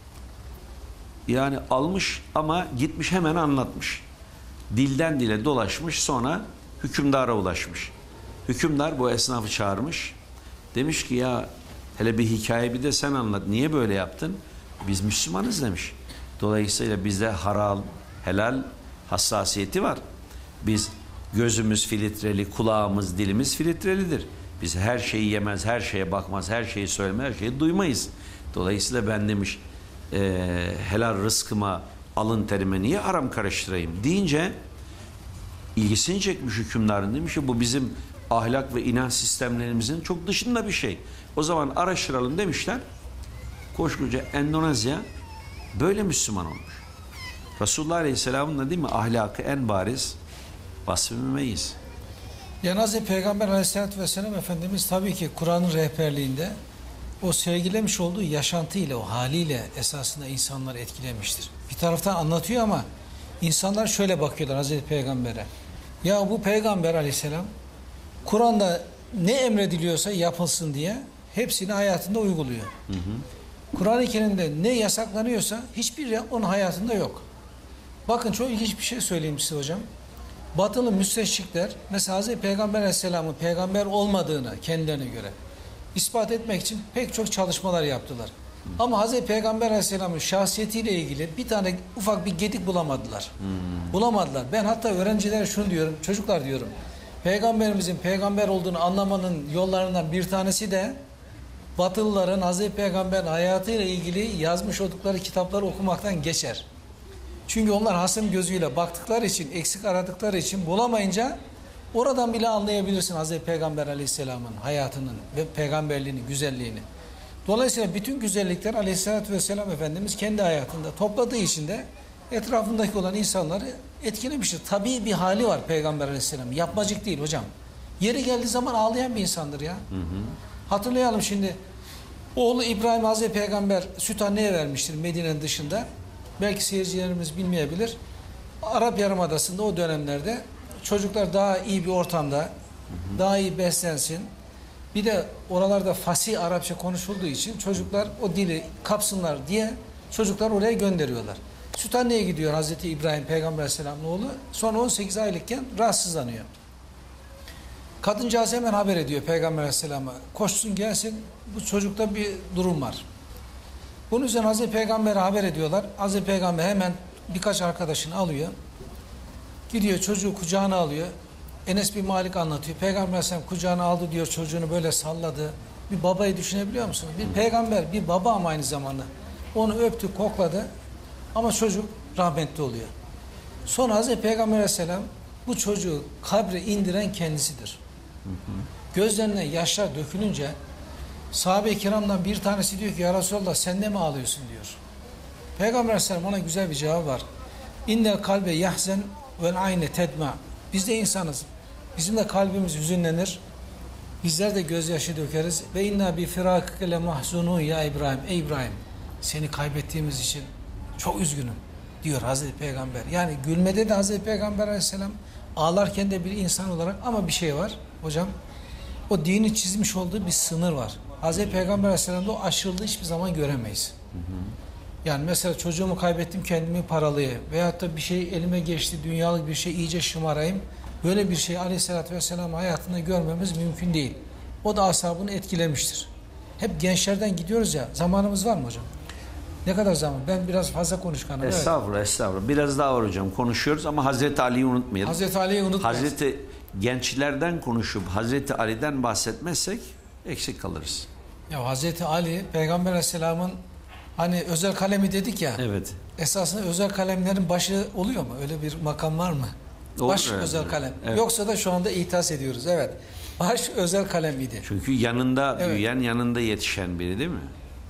Yani almış ama gitmiş hemen anlatmış. Dilden dile dolaşmış, sonra hükümdara ulaşmış. Hükümdar bu esnafı çağırmış. Demiş ki ya hele bir hikaye bir de sen anlat. Niye böyle yaptın? Biz Müslümanız demiş. Dolayısıyla bizde haram, helal hassasiyeti var. Biz gözümüz filtreli, kulağımız, dilimiz filtrelidir. Biz her şeyi yemez, her şeye bakmaz, her şeyi söylemez, her şeyi duymayız. Dolayısıyla ben demiş e, helal rızkıma, alın terime niye haram karıştırayım deyince ilgisini çekmiş hükümdarın, demiş ki bu bizim ahlak ve inanç sistemlerimizin çok dışında bir şey. O zaman araştıralım demişler. Koskoca Endonezya böyle Müslüman olmuş. Resulullah Aleyhisselam'ın da değil mi ahlakı en bariz vasfı mümeyyiz. Yani Hazreti Peygamber Aleyhisselatü Vesselam Efendimiz tabii ki Kur'an'ın rehberliğinde o sergilemiş olduğu yaşantıyla, o haliyle esasında insanları etkilemiştir. Bir taraftan anlatıyor ama insanlar şöyle bakıyorlar Hazreti Peygamber'e. Ya bu Peygamber Aleyhisselam Kur'an'da ne emrediliyorsa yapılsın diye hepsini hayatında uyguluyor. Hı hı. Kur'an-ı Kerim'de ne yasaklanıyorsa hiçbir onun hayatında yok. Bakın çok ilginç bir şey söyleyeyim size hocam. Batılı müsteşrikler mesela Hazreti Peygamber Aleyhisselam'ın peygamber olmadığını kendilerine göre ispat etmek için pek çok çalışmalar yaptılar. Hı. Ama Hazreti Peygamber Aleyhisselam'ın şahsiyetiyle ilgili bir tane ufak bir gedik bulamadılar. Hı. Bulamadılar. Ben hatta öğrencilere şunu diyorum, çocuklar diyorum. Peygamberimizin peygamber olduğunu anlamanın yollarından bir tanesi de Batılıların Hazreti Peygamber'in hayatıyla ilgili yazmış oldukları kitapları okumaktan geçer. Çünkü onlar hasım gözüyle baktıkları için, eksik aradıkları için bulamayınca oradan bile anlayabilirsin Hazreti Peygamber Aleyhisselam'ın hayatının ve peygamberliğinin, güzelliğini. Dolayısıyla bütün güzellikler Aleyhisselatü Vesselam Efendimiz kendi hayatında topladığı için de etrafındaki olan insanları etkilemiştir. Tabii bir hali var Peygamber Aleyhisselam. Yapmacık değil hocam. Yeri geldiği zaman ağlayan bir insandır ya. Hı hı. Hatırlayalım şimdi. Oğlu İbrahim Hazreti Peygamber süt anneye vermiştir Medine'nin dışında. Belki seyircilerimiz bilmeyebilir. Arap Yarımadası'nda o dönemlerde çocuklar daha iyi bir ortamda, hı hı, daha iyi beslensin. Bir de oralarda fasih Arapça konuşulduğu için çocuklar o dili kapsınlar diye çocuklar oraya gönderiyorlar. Süt anneye gidiyor Hazreti İbrahim Peygamber Aleyhisselam'ın oğlu. Sonra on sekiz aylıkken rahatsızlanıyor. Kadıncağız hemen haber ediyor Peygamber Aleyhisselam'a. Koşsun gelsin, bu çocukta bir durum var. Bunun üzerine Hazreti Peygamber'e haber ediyorlar. Hazreti Peygamber hemen birkaç arkadaşını alıyor. Gidiyor çocuğu kucağına alıyor. Enes bin Malik anlatıyor. Peygamber Aleyhisselam kucağına aldı diyor, çocuğunu böyle salladı. Bir babayı düşünebiliyor musunuz? Bir peygamber, bir baba ama aynı zamanda. Onu öptü, kokladı. Ama çocuk rahmetli oluyor. Sonra Hazreti Peygamber Aleyhisselam bu çocuğu kabre indiren kendisidir. Hı hı. Gözlerine yaşlar dökülünce sahabe-i kiramdan bir tanesi diyor ki ya Resulallah sen de mi ağlıyorsun diyor. Peygamber Aleyhisselam ona güzel bir cevap var. İnnel kalbe yahzen vel ayne tedma. Biz de insanız. Bizim de kalbimiz hüzünlenir. Bizler de gözyaşı dökeriz. Ve inna bi firakike le mahzunun ya İbrahim. Ey İbrahim seni kaybettiğimiz için çok üzgünüm diyor Hazreti Peygamber. Yani gülmede de Hazreti Peygamber Aleyhisselam, ağlarken de bir insan olarak, ama bir şey var hocam. O dini çizmiş olduğu bir sınır var. Hazreti Peygamber Aleyhisselam'da o aşırılığı hiçbir zaman göremeyiz. Hı hı. Yani mesela çocuğumu kaybettim, kendimi paralayayım. Veyahut da bir şey elime geçti, dünyalık bir şey, iyice şımarayım. Böyle bir şey Aleyhisselatü Vesselam hayatında görmemiz mümkün değil. O da ashabını etkilemiştir. Hep gençlerden gidiyoruz ya. Zamanımız var mı hocam? Ne kadar zaman? Ben biraz fazla konuşkanım. Estağfurullah, evet. Estağfurullah. Biraz daha var hocam. Konuşuyoruz ama Hazreti Ali'yi unutmayalım. Hazreti Ali'yi unutmayalım. Hazreti gençlerden konuşup Hazreti Ali'den bahsetmezsek eksik kalırız. Ya Hazreti Ali, Peygamber Aleyhisselam'ın hani özel kalemi dedik ya. Evet. Esasında özel kalemlerin başı oluyor mu? Öyle bir makam var mı? Olur, Baş evet. özel kalem. Evet. Yoksa da şu anda ihtas ediyoruz. Evet. Baş özel kalemiydi. Çünkü yanında Evet. büyüyen, yanında yetişen biri değil mi?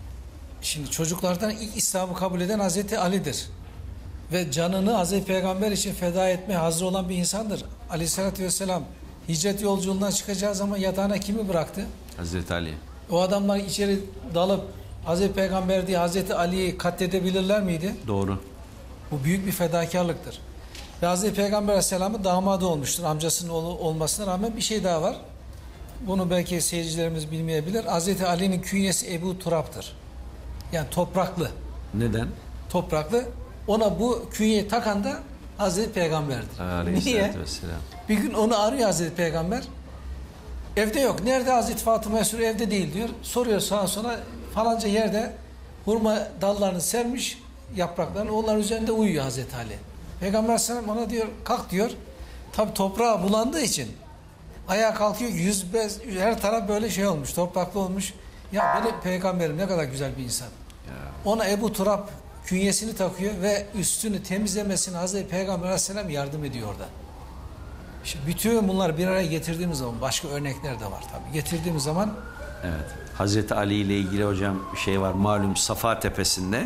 Şimdi çocuklardan ilk İslam'ı kabul eden Hazreti Ali'dir. Ve canını Hazreti Peygamber için feda etmeye hazır olan bir insandır. Aleyhissalatü vesselam hicret yolculuğundan çıkacağı zaman yatağına kimi bıraktı? Hazreti Ali. O adamlar içeri dalıp Hazreti Peygamber diye Hazreti Ali'yi katledebilirler miydi? Doğru. Bu büyük bir fedakarlıktır. Ve Hazreti Peygamber Aleyhisselam'ın damadı olmuştur. Amcasının oğlu olmasına rağmen bir şey daha var. Bunu belki seyircilerimiz bilmeyebilir. Hazreti Ali'nin künyesi Ebu Turab'tır. Yani topraklı. Neden? Topraklı. Ona bu künyeyi takan da Hazreti Peygamber'dir. Niye? Vesselam. Bir gün onu arıyor Hazreti Peygamber. Evde yok. Nerede Hazreti Fatıma'ya soruyor, evde değil diyor. Soruyor sağa sola, falanca yerde hurma dallarını sermiş, yapraklarını, onların üzerinde uyuyor Hazreti Ali. Peygamber Aleyhisselam ona diyor kalk diyor. Tabi toprağa bulandığı için ayağa kalkıyor, yüz bez, her taraf böyle şey olmuş, topraklı olmuş. Ya benim peygamberim ne kadar güzel bir insan. Ona Ebu Turab künyesini takıyor ve üstünü temizlemesine Hazreti Peygamber Aleyhisselam yardım ediyor orada. İşte bütün bunları bir araya getirdiğimiz zaman başka örnekler de var tabii. Getirdiğimiz zaman evet. Hazreti Ali ile ilgili hocam bir şey var malum Safa Tepesi'nde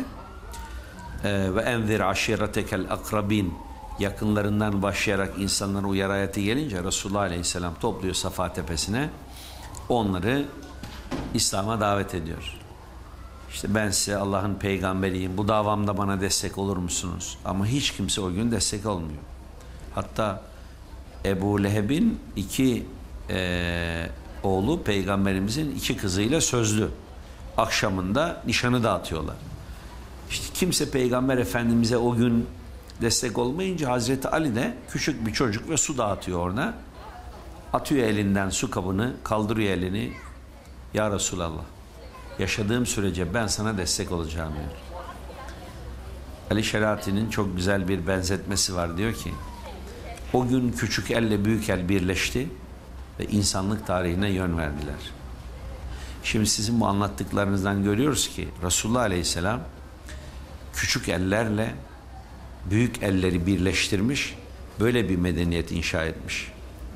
ve enzir aşiretekel akrabin yakınlarından başlayarak insanları uyar ayeti gelince Resulullah Aleyhisselam topluyor Safa Tepesi'ne, onları İslam'a davet ediyor. İşte ben size Allah'ın peygamberiyim, bu davamda bana destek olur musunuz? Ama hiç kimse o gün destek olmuyor. Hatta Ebu Leheb'in iki e, oğlu peygamberimizin iki kızıyla sözlü. Akşamında nişanı dağıtıyorlar. İşte kimse peygamber efendimize o gün destek olmayınca Hazreti Ali de küçük bir çocuk ve su dağıtıyor orada. Atıyor elinden su kabını, kaldırıyor elini. Ya Resulallah, yaşadığım sürece ben sana destek olacağım diyor. Ali Şerati'nin çok güzel bir benzetmesi var. Diyor ki, o gün küçük elle büyük el birleşti ve insanlık tarihine yön verdiler. Şimdi sizin bu anlattıklarınızdan görüyoruz ki Resulullah Aleyhisselam küçük ellerle büyük elleri birleştirmiş, böyle bir medeniyet inşa etmiş.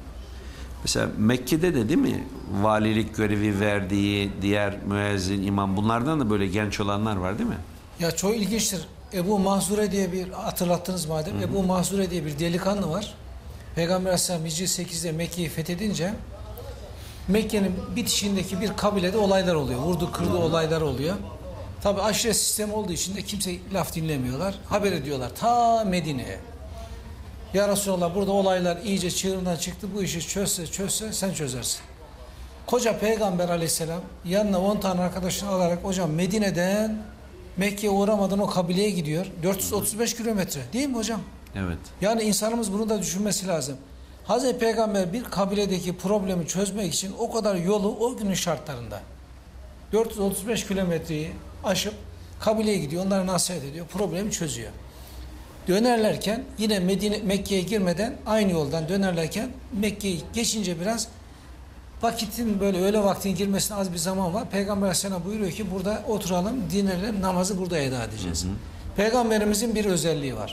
Mesela Mekke'de de değil mi valilik görevi verdiği diğer müezzin, imam, bunlardan da böyle genç olanlar var değil mi? ya çok ilginçtir. Ebu Mahzure diye bir, hatırlattınız madem, hı hı. Ebu Mahzure diye bir delikanlı var. Peygamber Aleyhisselam Hicri sekizde Mekke'yi fethedince Mekke'nin bitişindeki bir kabilede olaylar oluyor. Vurdu kırdı olaylar oluyor. Tabi aşiret sistemi olduğu için de kimse laf dinlemiyorlar. Haber ediyorlar ta Medine'ye. Ya Resulallah, burada olaylar iyice çığırından çıktı. Bu işi çözse çözse sen çözersin. Koca Peygamber Aleyhisselam yanına on tane arkadaşını alarak hocam Medine'den Mekke'ye uğramadan o kabileye gidiyor. dört yüz otuz beş kilometre değil mi hocam? Evet. Yani insanımız bunu da düşünmesi lazım. Hazreti Peygamber bir kabiledeki problemi çözmek için o kadar yolu o günün şartlarında dört yüz otuz beş kilometreyi aşıp kabileye gidiyor. Onlara nasihat ediyor. Problemi çözüyor. Dönerlerken yine Medine, Mekke'ye girmeden aynı yoldan dönerlerken Mekke'yi geçince biraz vakitin böyle öğle vaktinin girmesine az bir zaman var. Peygamber Aleyhisselam buyuruyor ki burada oturalım, dinlenelim, namazı burada eda edeceğiz. Hı hı. Peygamberimizin bir özelliği var.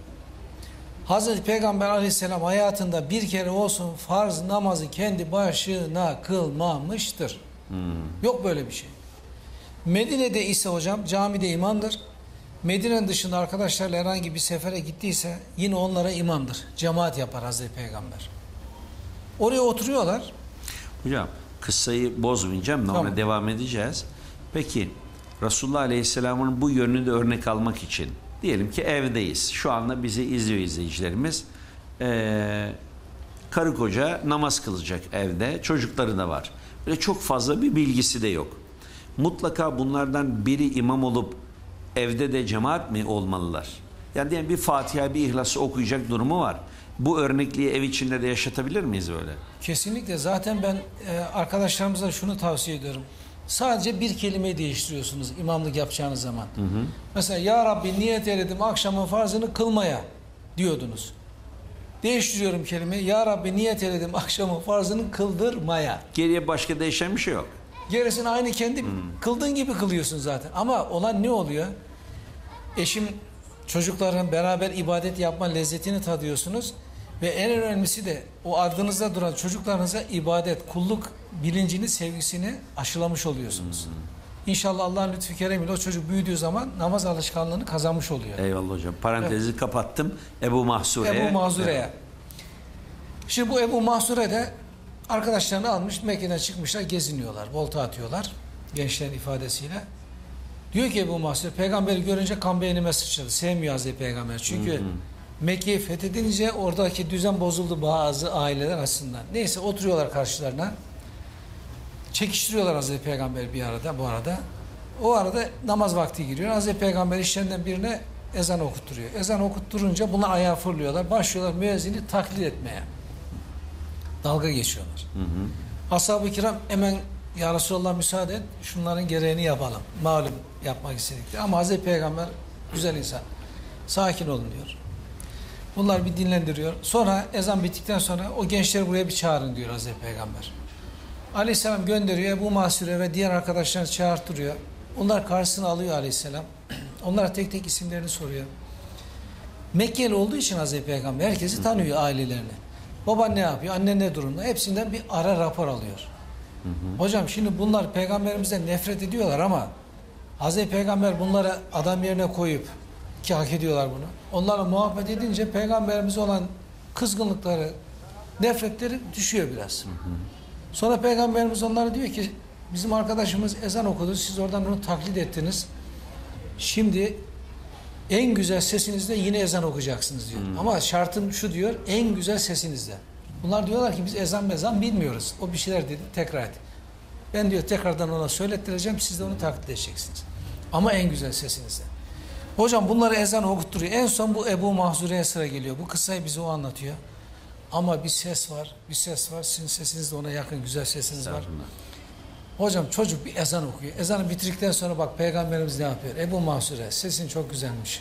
Hazreti Peygamber Aleyhisselam hayatında bir kere olsun farz namazı kendi başına kılmamıştır. Hmm. Yok böyle bir şey. Medine'de ise hocam camide imamdır. Medine'nin dışında arkadaşlarla herhangi bir sefere gittiyse yine onlara imamdır. Cemaat yapar Hazreti Peygamber. Oraya oturuyorlar. Hocam kıssayı bozmayacağım da tamam. Ona devam edeceğiz. Peki Resulullah Aleyhisselam'ın bu yönünü de örnek almak için diyelim ki evdeyiz. Şu anda bizi izliyor izleyicilerimiz. Ee, karı koca namaz kılacak evde. Çocukları da var. Böyle çok fazla bir bilgisi de yok. Mutlaka bunlardan biri imam olup evde de cemaat mi olmalılar? Yani diyelim bir Fatiha, bir İhlas'ı okuyacak durumu var. Bu örnekliği ev içinde de yaşatabilir miyiz öyle? Kesinlikle. Zaten ben e, arkadaşlarımıza şunu tavsiye ediyorum. Sadece bir kelimeyi değiştiriyorsunuz imamlık yapacağınız zaman. Hı hı. Mesela ya Rabbi niyet eyledim akşamın farzını kılmaya diyordunuz. Değiştiriyorum kelimeyi. Ya Rabbi niyet eyledim akşamın farzını kıldırmaya. Geriye başka değişen bir şey yok. Gerisini aynı kendi hmm. kıldığın gibi kılıyorsun zaten. Ama olan ne oluyor? Eşim, çocukların beraber ibadet yapma lezzetini tadıyorsunuz. Ve en önemlisi de o ardınızda duran çocuklarınıza ibadet, kulluk bilincini, sevgisini aşılamış oluyorsunuz. Hmm. İnşallah Allah'ın lütfü keremiyle o çocuk büyüdüğü zaman namaz alışkanlığını kazanmış oluyor. Eyvallah hocam. Parantezi evet. kapattım. Ebu Mahsure'ye. Ebu Mahsure'ye. Evet. Şimdi bu Ebu Mahsure de arkadaşlarını almış, Mekke'den çıkmışlar, geziniyorlar, volta atıyorlar gençlerin ifadesiyle. Diyor ki Ebu Mahsure, peygamberi görünce kan beynime sıçradı. Sevmiyor Hazreti Peygamber. Çünkü hı hı. Mekke'yi fethedince oradaki düzen bozuldu bazı aileler açısından. Neyse oturuyorlar karşılarına. Çekiştiriyorlar Hazreti Peygamber bir arada bu arada. O arada namaz vakti giriyor. Hazreti Peygamber işlerinden birine ezan okutturuyor. Ezan okutturunca bunlar ayağa fırlıyorlar. Başlıyorlar müezzini taklit etmeye. Dalga geçiyorlar. Hı hı. Ashab-ı kiram hemen ya Resulallah müsaade et, şunların gereğini yapalım. Malum yapmak istedikleri. Ama Hazreti Peygamber güzel insan. Sakin olun diyor. Bunlar bir dinlendiriyor. Sonra ezan bittikten sonra o gençleri buraya bir çağırın diyor Hazreti Peygamber. Aleyhisselam gönderiyor. Ebu Mahsure ve diğer arkadaşlarını çağırtırıyor. Onlar karşısına alıyor Aleyhisselam. Onlara tek tek isimlerini soruyor. Mekkeli olduğu için Hazreti Peygamber herkesi tanıyor, ailelerini. Baban ne yapıyor? Annen ne durumda? Hepsinden bir ara rapor alıyor. Hı hı. Hocam şimdi bunlar peygamberimizden nefret ediyorlar ama Hazreti Peygamber bunları adam yerine koyup ki hak ediyorlar bunu. Onlarla muhabbet edince peygamberimize olan kızgınlıkları, nefretleri düşüyor biraz. Hı hı. Sonra peygamberimiz onlara diyor ki bizim arkadaşımız ezan okudu. Siz oradan onu taklit ettiniz. Şimdi en güzel sesinizle yine ezan okuyacaksınız diyor. Hmm. Ama şartım şu diyor, en güzel sesinizle. Bunlar diyorlar ki biz ezan mezan bilmiyoruz. O bir şeyler dedi, tekrar et. Ben diyor tekrardan ona söylettireceğim, siz de onu taklit edeceksiniz. Ama en güzel sesinizle. Hocam bunları ezan okutturuyor. En son bu Ebu Mahzure'ye sıra geliyor. Bu kıssayı bize o anlatıyor. Ama bir ses var, bir ses var. Sizin sesiniz de ona yakın, güzel sesiniz var. Hocam çocuk bir ezan okuyor. Ezanı bitirdikten sonra bak peygamberimiz ne yapıyor? Ebu Mahsure sesin çok güzelmiş.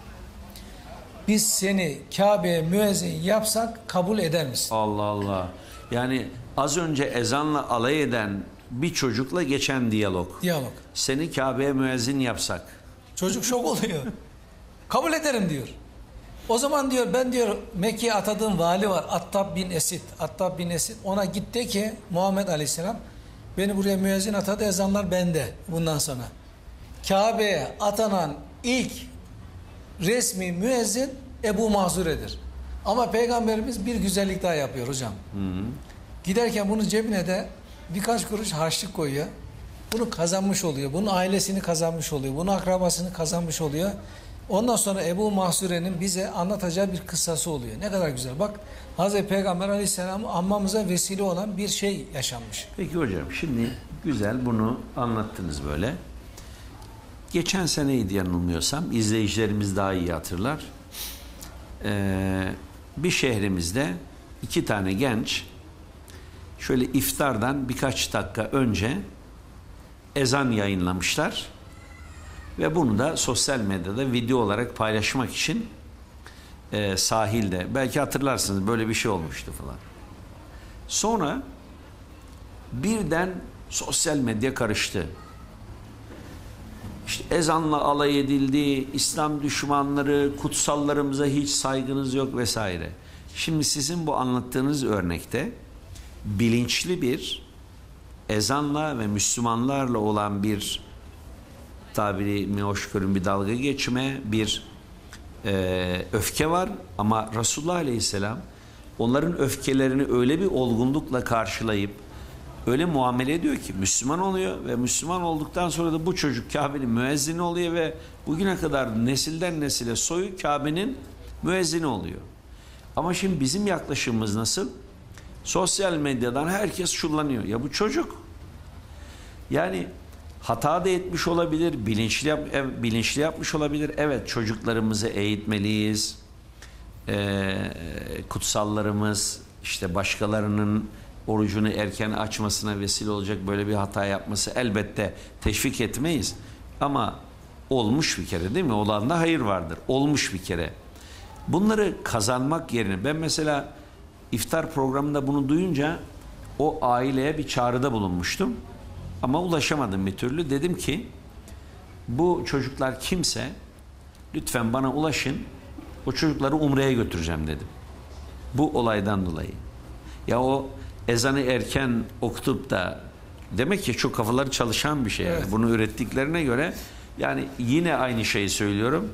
Biz seni Kabe'ye müezzin yapsak kabul eder misin? Allah Allah. Yani az önce ezanla alay eden bir çocukla geçen diyalog. Diyalog. Seni Kabe'ye müezzin yapsak. Çocuk şok oluyor. Kabul ederim diyor. O zaman diyor ben diyor Mekke'ye atadığım vali var. Attab bin Esid. Attab bin Esid ona gitti ki Muhammed Aleyhisselam beni buraya müezzin atadı, ezanlar bende bundan sonra. Kabe'ye atanan ilk resmi müezzin Ebu Mahzure'dir. Ama peygamberimiz bir güzellik daha yapıyor hocam. Hı hı. Giderken bunun cebine de birkaç kuruş harçlık koyuyor. Bunu kazanmış oluyor. Bunun ailesini kazanmış oluyor. Bunun akrabasını kazanmış oluyor. Ondan sonra Ebu Mahzure'nin bize anlatacağı bir kıssası oluyor. Ne kadar güzel. Bak Hazreti Peygamber Aleyhisselam'ı anmamıza vesile olan bir şey yaşanmış. Peki hocam şimdi güzel bunu anlattınız böyle. Geçen seneydi yanılmıyorsam, izleyicilerimiz daha iyi hatırlar. Ee, bir şehrimizde iki tane genç şöyle iftardan birkaç dakika önce ezan yayınlamışlar. Ve bunu da sosyal medyada video olarak paylaşmak için e, sahilde, belki hatırlarsınız böyle bir şey olmuştu falan. Sonra birden sosyal medya karıştı. İşte ezanla alay edildi, İslam düşmanları, kutsallarımıza hiç saygınız yok vesaire. Şimdi sizin bu anlattığınız örnekte bilinçli bir ezanla ve Müslümanlarla olan bir tabiri mi hoş görün bir dalga geçme, bir e, öfke var ama Resulullah Aleyhisselam onların öfkelerini öyle bir olgunlukla karşılayıp öyle muamele ediyor ki Müslüman oluyor ve Müslüman olduktan sonra da bu çocuk Kabe'nin müezzini oluyor ve bugüne kadar nesilden nesile soyu Kabe'nin müezzini oluyor. Ama şimdi bizim yaklaşımımız nasıl? Sosyal medyadan herkes şullanıyor. Ya bu çocuk. Yani hata da etmiş olabilir, bilinçli, yap, ev, bilinçli yapmış olabilir. Evet, çocuklarımızı eğitmeliyiz. Ee, kutsallarımız, işte başkalarının orucunu erken açmasına vesile olacak böyle bir hata yapması elbette teşvik etmeyiz. Ama olmuş bir kere, değil mi? Olanda hayır vardır. Olmuş bir kere. Bunları kazanmak yerine, ben mesela iftar programında bunu duyunca o aileye bir çağrıda bulunmuştum. Ama ulaşamadım bir türlü. Dedim ki bu çocuklar kimse lütfen bana ulaşın. O çocukları Umre'ye götüreceğim dedim. Bu olaydan dolayı. Ya o ezanı erken okutup da demek ki çok kafaları çalışan bir şey. Evet. Yani. Bunu ürettiklerine göre yani yine aynı şeyi söylüyorum.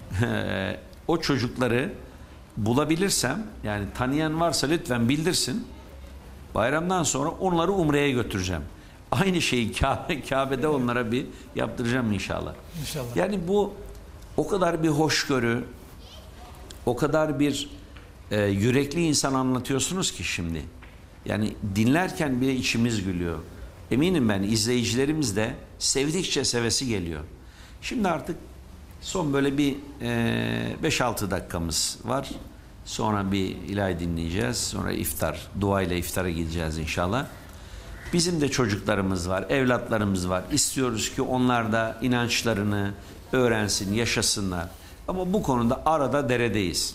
O çocukları bulabilirsem, yani tanıyan varsa lütfen bildirsin. Bayramdan sonra onları Umre'ye götüreceğim. Aynı şeyi Kabe, Kabe'de onlara bir yaptıracağım inşallah. İnşallah. Yani bu o kadar bir hoşgörü, o kadar bir e, yürekli insan anlatıyorsunuz ki şimdi. Yani dinlerken bile içimiz gülüyor. Eminim ben izleyicilerimiz de sevdikçe sevesi geliyor. Şimdi artık son böyle bir beş altı dakikamız var. Sonra bir ilahi dinleyeceğiz. Sonra iftar, dua ile iftara gideceğiz inşallah. Bizim de çocuklarımız var, evlatlarımız var. İstiyoruz ki onlar da inançlarını öğrensin, yaşasınlar. Ama bu konuda arada deredeyiz.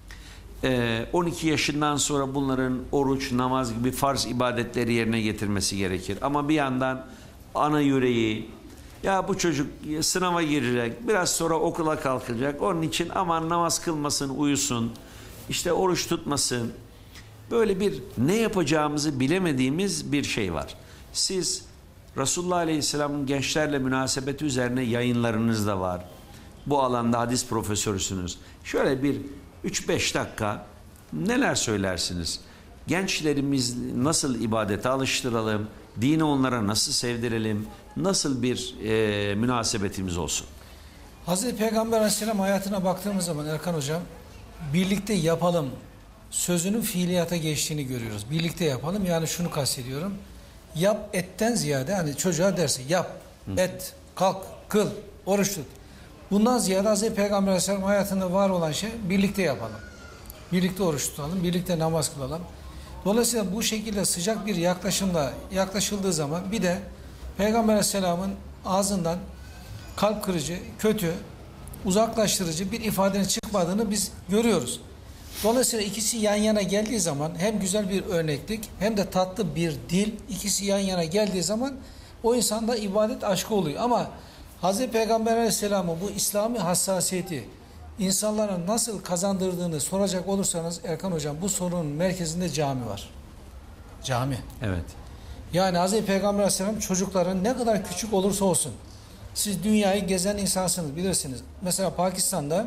on iki yaşından sonra bunların oruç, namaz gibi farz ibadetleri yerine getirmesi gerekir. Ama bir yandan ana yüreği, ya bu çocuk sınava girecek, biraz sonra okula kalkacak, onun için aman namaz kılmasın, uyusun, işte oruç tutmasın. Böyle bir ne yapacağımızı bilemediğimiz bir şey var. Siz Resulullah Aleyhisselam'ın gençlerle münasebeti üzerine yayınlarınız da var. Bu alanda hadis profesörüsünüz. Şöyle bir üç beş dakika neler söylersiniz? Gençlerimiz nasıl ibadete alıştıralım? Dini onlara nasıl sevdirelim? Nasıl bir e, münasebetimiz olsun? Hazreti Peygamber Aleyhisselam hayatına baktığımız zaman Erkan Hocam, birlikte yapalım sözünün fiiliyata geçtiğini görüyoruz. Birlikte yapalım, yani şunu kastediyorum. Yap etten ziyade, hani çocuğa dersin yap, Hı. et, kalk, kıl, oruç tut. Bundan ziyade Hazreti Peygamber Aleyhisselam hayatında var olan şey birlikte yapalım. Birlikte oruç tutalım, birlikte namaz kılalım. Dolayısıyla bu şekilde sıcak bir yaklaşımla yaklaşıldığı zaman bir de Peygamber Aleyhisselam'ın ağzından kalp kırıcı, kötü, uzaklaştırıcı bir ifadenin çıkmadığını biz görüyoruz. Dolayısıyla ikisi yan yana geldiği zaman hem güzel bir örneklik hem de tatlı bir dil, ikisi yan yana geldiği zaman o insanda ibadet aşkı oluyor. Ama Hazreti Peygamber Aleyhisselam'ın bu İslami hassasiyeti insanlara nasıl kazandırdığını soracak olursanız Erkan Hocam, bu sorunun merkezinde cami var. Cami. Evet. Yani Hazreti Peygamber Aleyhisselam çocukların ne kadar küçük olursa olsun, siz dünyayı gezen insansınız, bilirsiniz. Mesela Pakistan'da,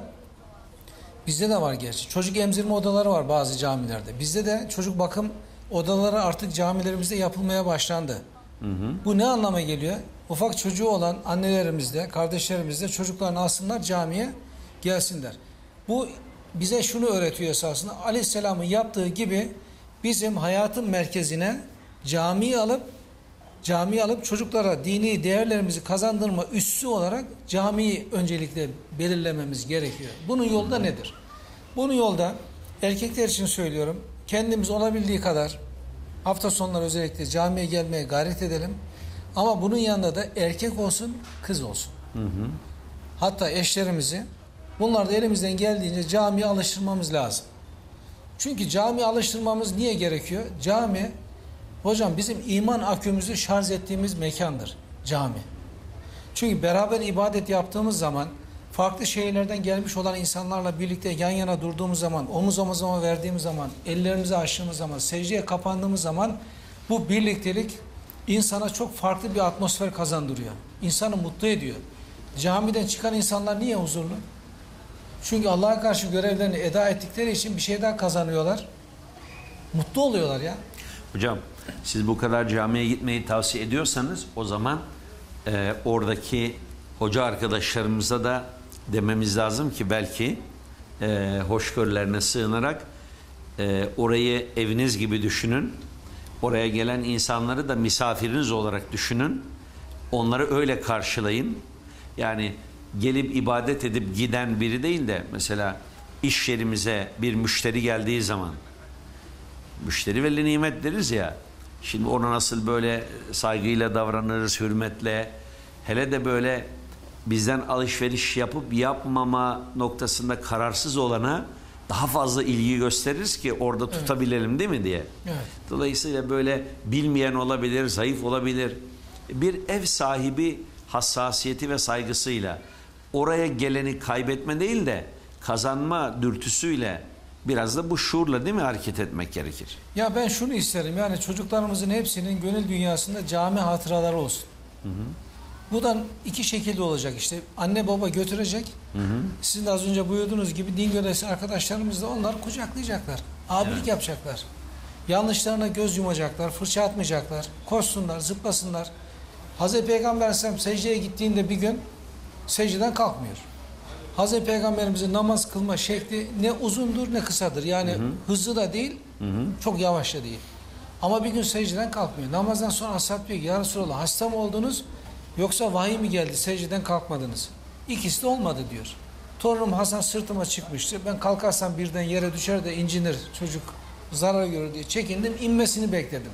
bizde de var gerçi, çocuk emzirme odaları var bazı camilerde. Bizde de çocuk bakım odaları artık camilerimizde yapılmaya başlandı. Hı hı. Bu ne anlama geliyor? Ufak çocuğu olan annelerimizde, de, kardeşlerimiz de çocuklarını alsınlar, camiye gelsinler. Bu bize şunu öğretiyor esasında. Aleyhisselam'ın yaptığı gibi bizim hayatın merkezine camiyi alıp camiyi alıp çocuklara dini değerlerimizi kazandırma üssü olarak camiyi öncelikle belirlememiz gerekiyor. Bunun yolda nedir? Bunun yolda erkekler için söylüyorum. Kendimiz olabildiği kadar hafta sonları özellikle camiye gelmeye gayret edelim. Ama bunun yanında da erkek olsun, kız olsun. Hı hı. Hatta eşlerimizi bunlar da elimizden geldiğince camiye alıştırmamız lazım. Çünkü camiye alıştırmamız niye gerekiyor? Cami, hocam, bizim iman akümüzü şarj ettiğimiz mekandır cami. Çünkü beraber ibadet yaptığımız zaman, farklı şehirlerden gelmiş olan insanlarla birlikte yan yana durduğumuz zaman, omuz omuza verdiğimiz zaman, ellerimizi açtığımız zaman, secdeye kapandığımız zaman bu birliktelik insana çok farklı bir atmosfer kazandırıyor. İnsanı mutlu ediyor. Camiden çıkan insanlar niye huzurlu? Çünkü Allah'a karşı görevlerini eda ettikleri için bir şey daha kazanıyorlar. Mutlu oluyorlar ya. Hocam, siz bu kadar camiye gitmeyi tavsiye ediyorsanız o zaman e, oradaki hoca arkadaşlarımıza da dememiz lazım ki belki e, hoşgörülerine sığınarak e, orayı eviniz gibi düşünün. Oraya gelen insanları da misafiriniz olarak düşünün. Onları öyle karşılayın. Yani gelip ibadet edip giden biri değil de mesela iş yerimize bir müşteri geldiği zaman, müşteri veli nimet deriz ya, şimdi ona nasıl böyle saygıyla davranırız, hürmetle, hele de böyle bizden alışveriş yapıp yapmama noktasında kararsız olana daha fazla ilgi gösteririz ki orada evet. tutabilelim değil mi diye. Evet. Dolayısıyla böyle bilmeyen olabilir, zayıf olabilir. Bir ev sahibi hassasiyeti ve saygısıyla oraya geleni kaybetme değil de kazanma dürtüsüyle, biraz da bu şuurla değil mi hareket etmek gerekir? Ya ben şunu isterim, yani çocuklarımızın hepsinin gönül dünyasında cami hatıraları olsun. Hı hı. Buradan iki şekilde olacak işte. Anne baba götürecek. Hı hı. Sizin de az önce buyurduğunuz gibi din görevlisi arkadaşlarımız da onlar kucaklayacaklar. Abilik evet. yapacaklar. Yanlışlarına göz yumacaklar, fırça atmayacaklar. Koşsunlar, zıplasınlar. Hazreti Peygamber Aleyhisselam secdeye gittiğinde bir gün secdeden kalkmıyor. Hazreti Peygamberimizin namaz kılma şekli ne uzundur ne kısadır. Yani hı hı. hızlı da değil, hı hı. çok yavaş da değil. Ama bir gün secdeden kalkmıyor. Namazdan sonra ashab diyor ki, ya Resulallah hasta mı oldunuz? Yoksa vahiy mi geldi, secdeden kalkmadınız? İkisi de olmadı diyor. Torunum Hasan sırtıma çıkmıştı. Ben kalkarsam birden yere düşer de incinir, çocuk zarar görür diye çekindim. İnmesini bekledim.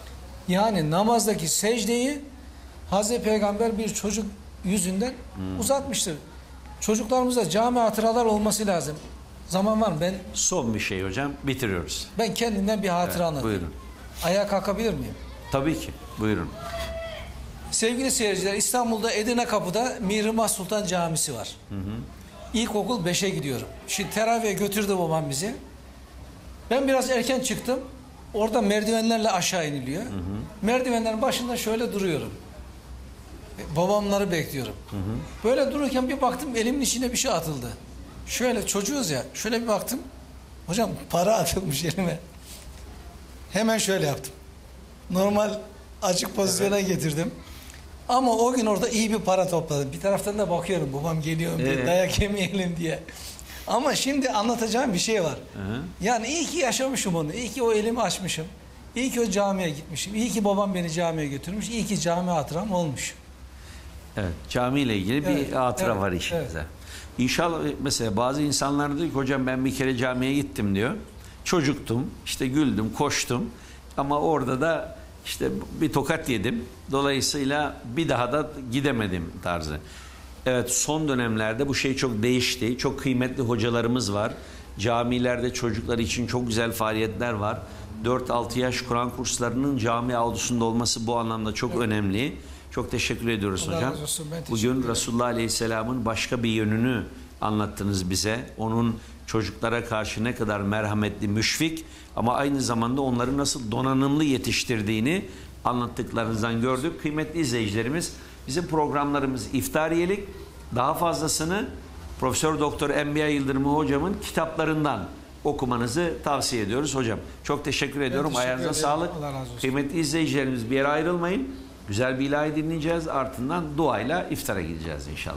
Yani namazdaki secdeyi Hazreti Peygamber bir çocuk yüzünden hmm. uzatmıştır. Çocuklarımızda cami hatıralar olması lazım. Zaman var mı? Ben son bir şey hocam, bitiriyoruz. Ben kendimden bir hatıra evet, anlatayım. Buyurun. Ayağa kalkabilir miyim? Tabii ki. Buyurun. Sevgili seyirciler, İstanbul'da Edirne Kapı'da Mihrimah Sultan Camisi var. Hı hı. İlkokul beşe gidiyorum. Şimdi teraviye götürdü babam bizi. Ben biraz erken çıktım. Orada merdivenlerle aşağı iniliyor. Hı hı. Merdivenlerin başında şöyle duruyorum. Babamları bekliyorum. Hı hı. Böyle dururken bir baktım elimin içine bir şey atıldı. Şöyle çocuğuz ya, şöyle bir baktım. Hocam para atılmış elime. Hemen şöyle yaptım. Normal açık pozisyona evet. getirdim. Ama o gün orada iyi bir para topladım. Bir taraftan da bakıyorum babam geliyor diye, evet. dayak yemeyelim diye. Ama şimdi anlatacağım bir şey var. Hı hı. Yani iyi ki yaşamışım onu. İyi ki o elimi açmışım. İyi ki o camiye gitmişim. İyi ki babam beni camiye götürmüş. İyi ki cami hatıram olmuş. Evet, camiyle ilgili evet, bir hatıra evet, var işimizde. Evet. İnşallah mesela bazı insanlar diyor ki hocam ben bir kere camiye gittim diyor. Çocuktum, işte güldüm, koştum. Ama orada da işte bir tokat yedim. Dolayısıyla bir daha da gidemedim tarzı. Evet, son dönemlerde bu şey çok değişti. Çok kıymetli hocalarımız var. Camilerde çocuklar için çok güzel faaliyetler var. dört altı yaş Kur'an kurslarının cami avlusunda olması bu anlamda çok evet. önemli. Çok teşekkür ediyoruz Allah hocam. Olsun, bugün Resulullah Aleyhisselam'ın başka bir yönünü anlattınız bize. Onun çocuklara karşı ne kadar merhametli, müşfik ama aynı zamanda onları nasıl donanımlı yetiştirdiğini anlattıklarınızdan gördük. Kıymetli izleyicilerimiz, bizim programlarımız iftariyelik. Daha fazlasını Profesör Doktor Enbiya Yıldırım hocamın kitaplarından okumanızı tavsiye ediyoruz hocam. Çok teşekkür ediyorum. Teşekkür Ayağınıza ederim. Sağlık. Kıymetli izleyicilerimiz, bir yere ayrılmayın. Güzel bir ilahi dinleyeceğiz. Ardından duayla iftara gideceğiz inşallah.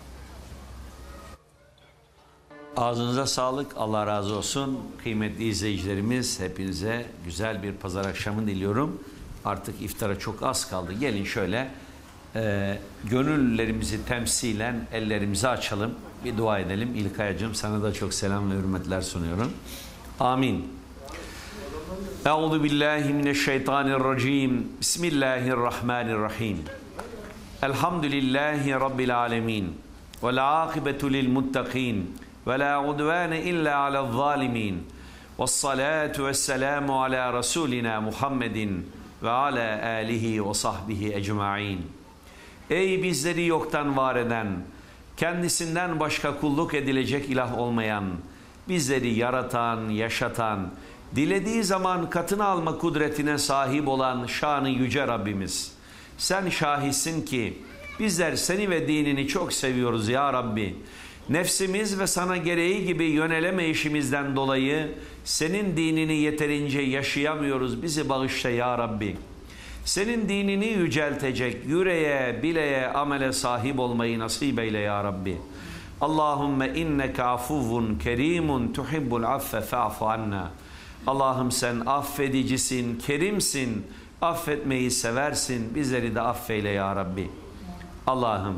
Ağzınıza sağlık. Allah razı olsun. Kıymetli izleyicilerimiz, hepinize güzel bir pazar akşamı diliyorum. Artık iftara çok az kaldı. Gelin şöyle e, gönüllerimizi temsilen ellerimizi açalım. Bir dua edelim. İlkay'cığım sana da çok selam ve hürmetler sunuyorum. Amin. Euzu billahi mineşşeytanirracim. Bismillahirrahmanirrahim. Elhamdülillahi rabbil alamin. Vel akibetu lil muttaqin. Ve la udvane illa alel zalimin. Ves salatu vesselamu ala rasulina Muhammedin ve ala alihi ve sahbihi ecmaîn. Ey bizleri yoktan var eden, kendisinden başka kulluk edilecek ilah olmayan, bizleri yaratan, yaşatan, dilediği zaman katına alma kudretine sahip olan şanı yüce Rabbimiz. Sen şahitsin ki bizler seni ve dinini çok seviyoruz ya Rabbi. Nefsimiz ve sana gereği gibi yönelemeyişimizden dolayı senin dinini yeterince yaşayamıyoruz. Bizi bağışla ya Rabbi. Senin dinini yüceltecek, yüreğe, bileğe, amele sahip olmayı nasip eyle ya Rabbi. Allahümme inneke afuvun kerimun tuhibbul affe fa'fu anna. Allah'ım sen affedicisin, kerimsin, affetmeyi seversin, bizleri de affeyle ya Rabbi. Allah'ım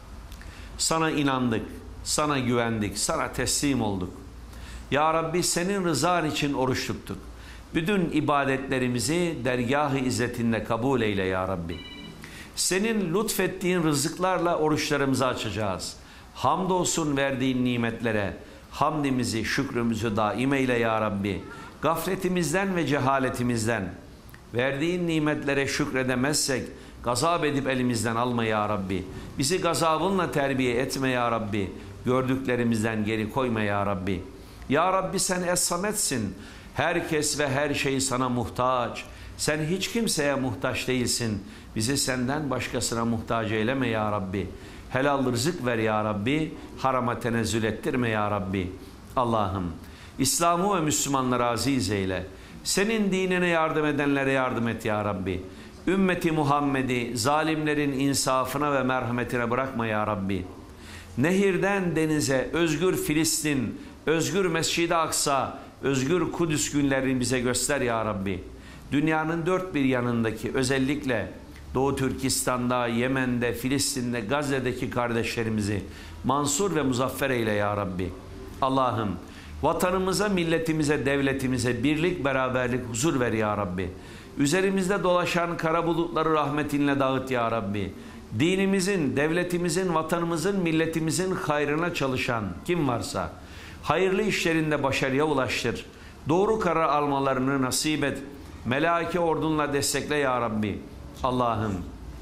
sana inandık, sana güvendik, sana teslim olduk. Ya Rabbi senin rızan için oruç tuttuk. Bütün ibadetlerimizi dergâh-ı izzetinde kabul eyle ya Rabbi. Senin lütfettiğin rızıklarla oruçlarımızı açacağız. Hamdolsun verdiğin nimetlere, hamdimizi, şükrümüzü daim eyle ya Rabbi. Gafletimizden ve cehaletimizden, verdiğin nimetlere şükredemezsek, gazap edip elimizden alma ya Rabbi. Bizi gazabınla terbiye etme ya Rabbi. Gördüklerimizden geri koyma ya Rabbi. Ya Rabbi sen Es-Samet'sin. Herkes ve her şey sana muhtaç. Sen hiç kimseye muhtaç değilsin. Bizi senden başkasına muhtaç eyleme ya Rabbi. Helal rızık ver ya Rabbi. Harama tenezzül ettirme ya Rabbi. Allah'ım İslam'ı ve Müslümanları aziz eyle. Senin dinine yardım edenlere yardım et ya Rabbi. Ümmeti Muhammed'i zalimlerin insafına ve merhametine bırakma ya Rabbi. Nehirden denize özgür Filistin, özgür Mescid-i Aksa, özgür Kudüs günlerini bize göster ya Rabbi. Dünyanın dört bir yanındaki, özellikle Doğu Türkistan'da, Yemen'de, Filistin'de, Gazze'deki kardeşlerimizi mansur ve muzaffer eyle ya Rabbi. Allah'ım vatanımıza, milletimize, devletimize birlik, beraberlik, huzur ver ya Rabbi. Üzerimizde dolaşan kara bulutları rahmetinle dağıt ya Rabbi. Dinimizin, devletimizin, vatanımızın, milletimizin hayrına çalışan kim varsa hayırlı işlerinde başarıya ulaştır. Doğru karar almalarını nasip et. Melaike ordunla destekle ya Rabbi. Allah'ım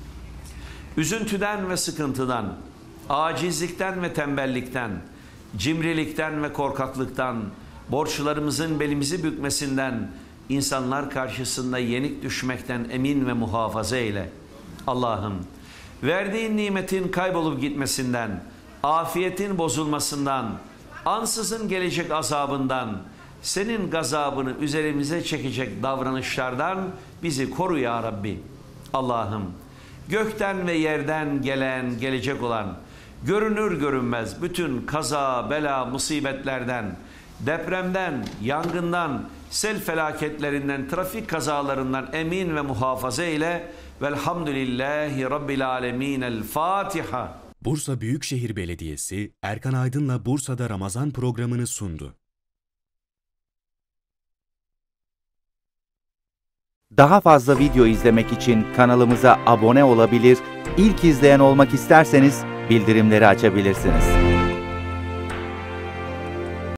üzüntüden ve sıkıntıdan, acizlikten ve tembellikten, cimrilikten ve korkaklıktan, borçlarımızın belimizi bükmesinden, insanlar karşısında yenik düşmekten emin ve muhafaza eyle. Allah'ım verdiğin nimetin kaybolup gitmesinden, afiyetin bozulmasından, ansızın gelecek azabından, senin gazabını üzerimize çekecek davranışlardan bizi koru ya Rabbi. Allah'ım gökten ve yerden gelen, gelecek olan, görünür görünmez bütün kaza, bela, musibetlerden, depremden, yangından, sel felaketlerinden, trafik kazalarından emin ve muhafaza eyle. Velhamdülillahi Rabbil alemin. El Fatiha. Bursa Büyükşehir Belediyesi Erkan Aydın'la Bursa'da Ramazan programını sundu. Daha fazla video izlemek için kanalımıza abone olabilir, ilk izleyen olmak isterseniz bildirimleri açabilirsiniz.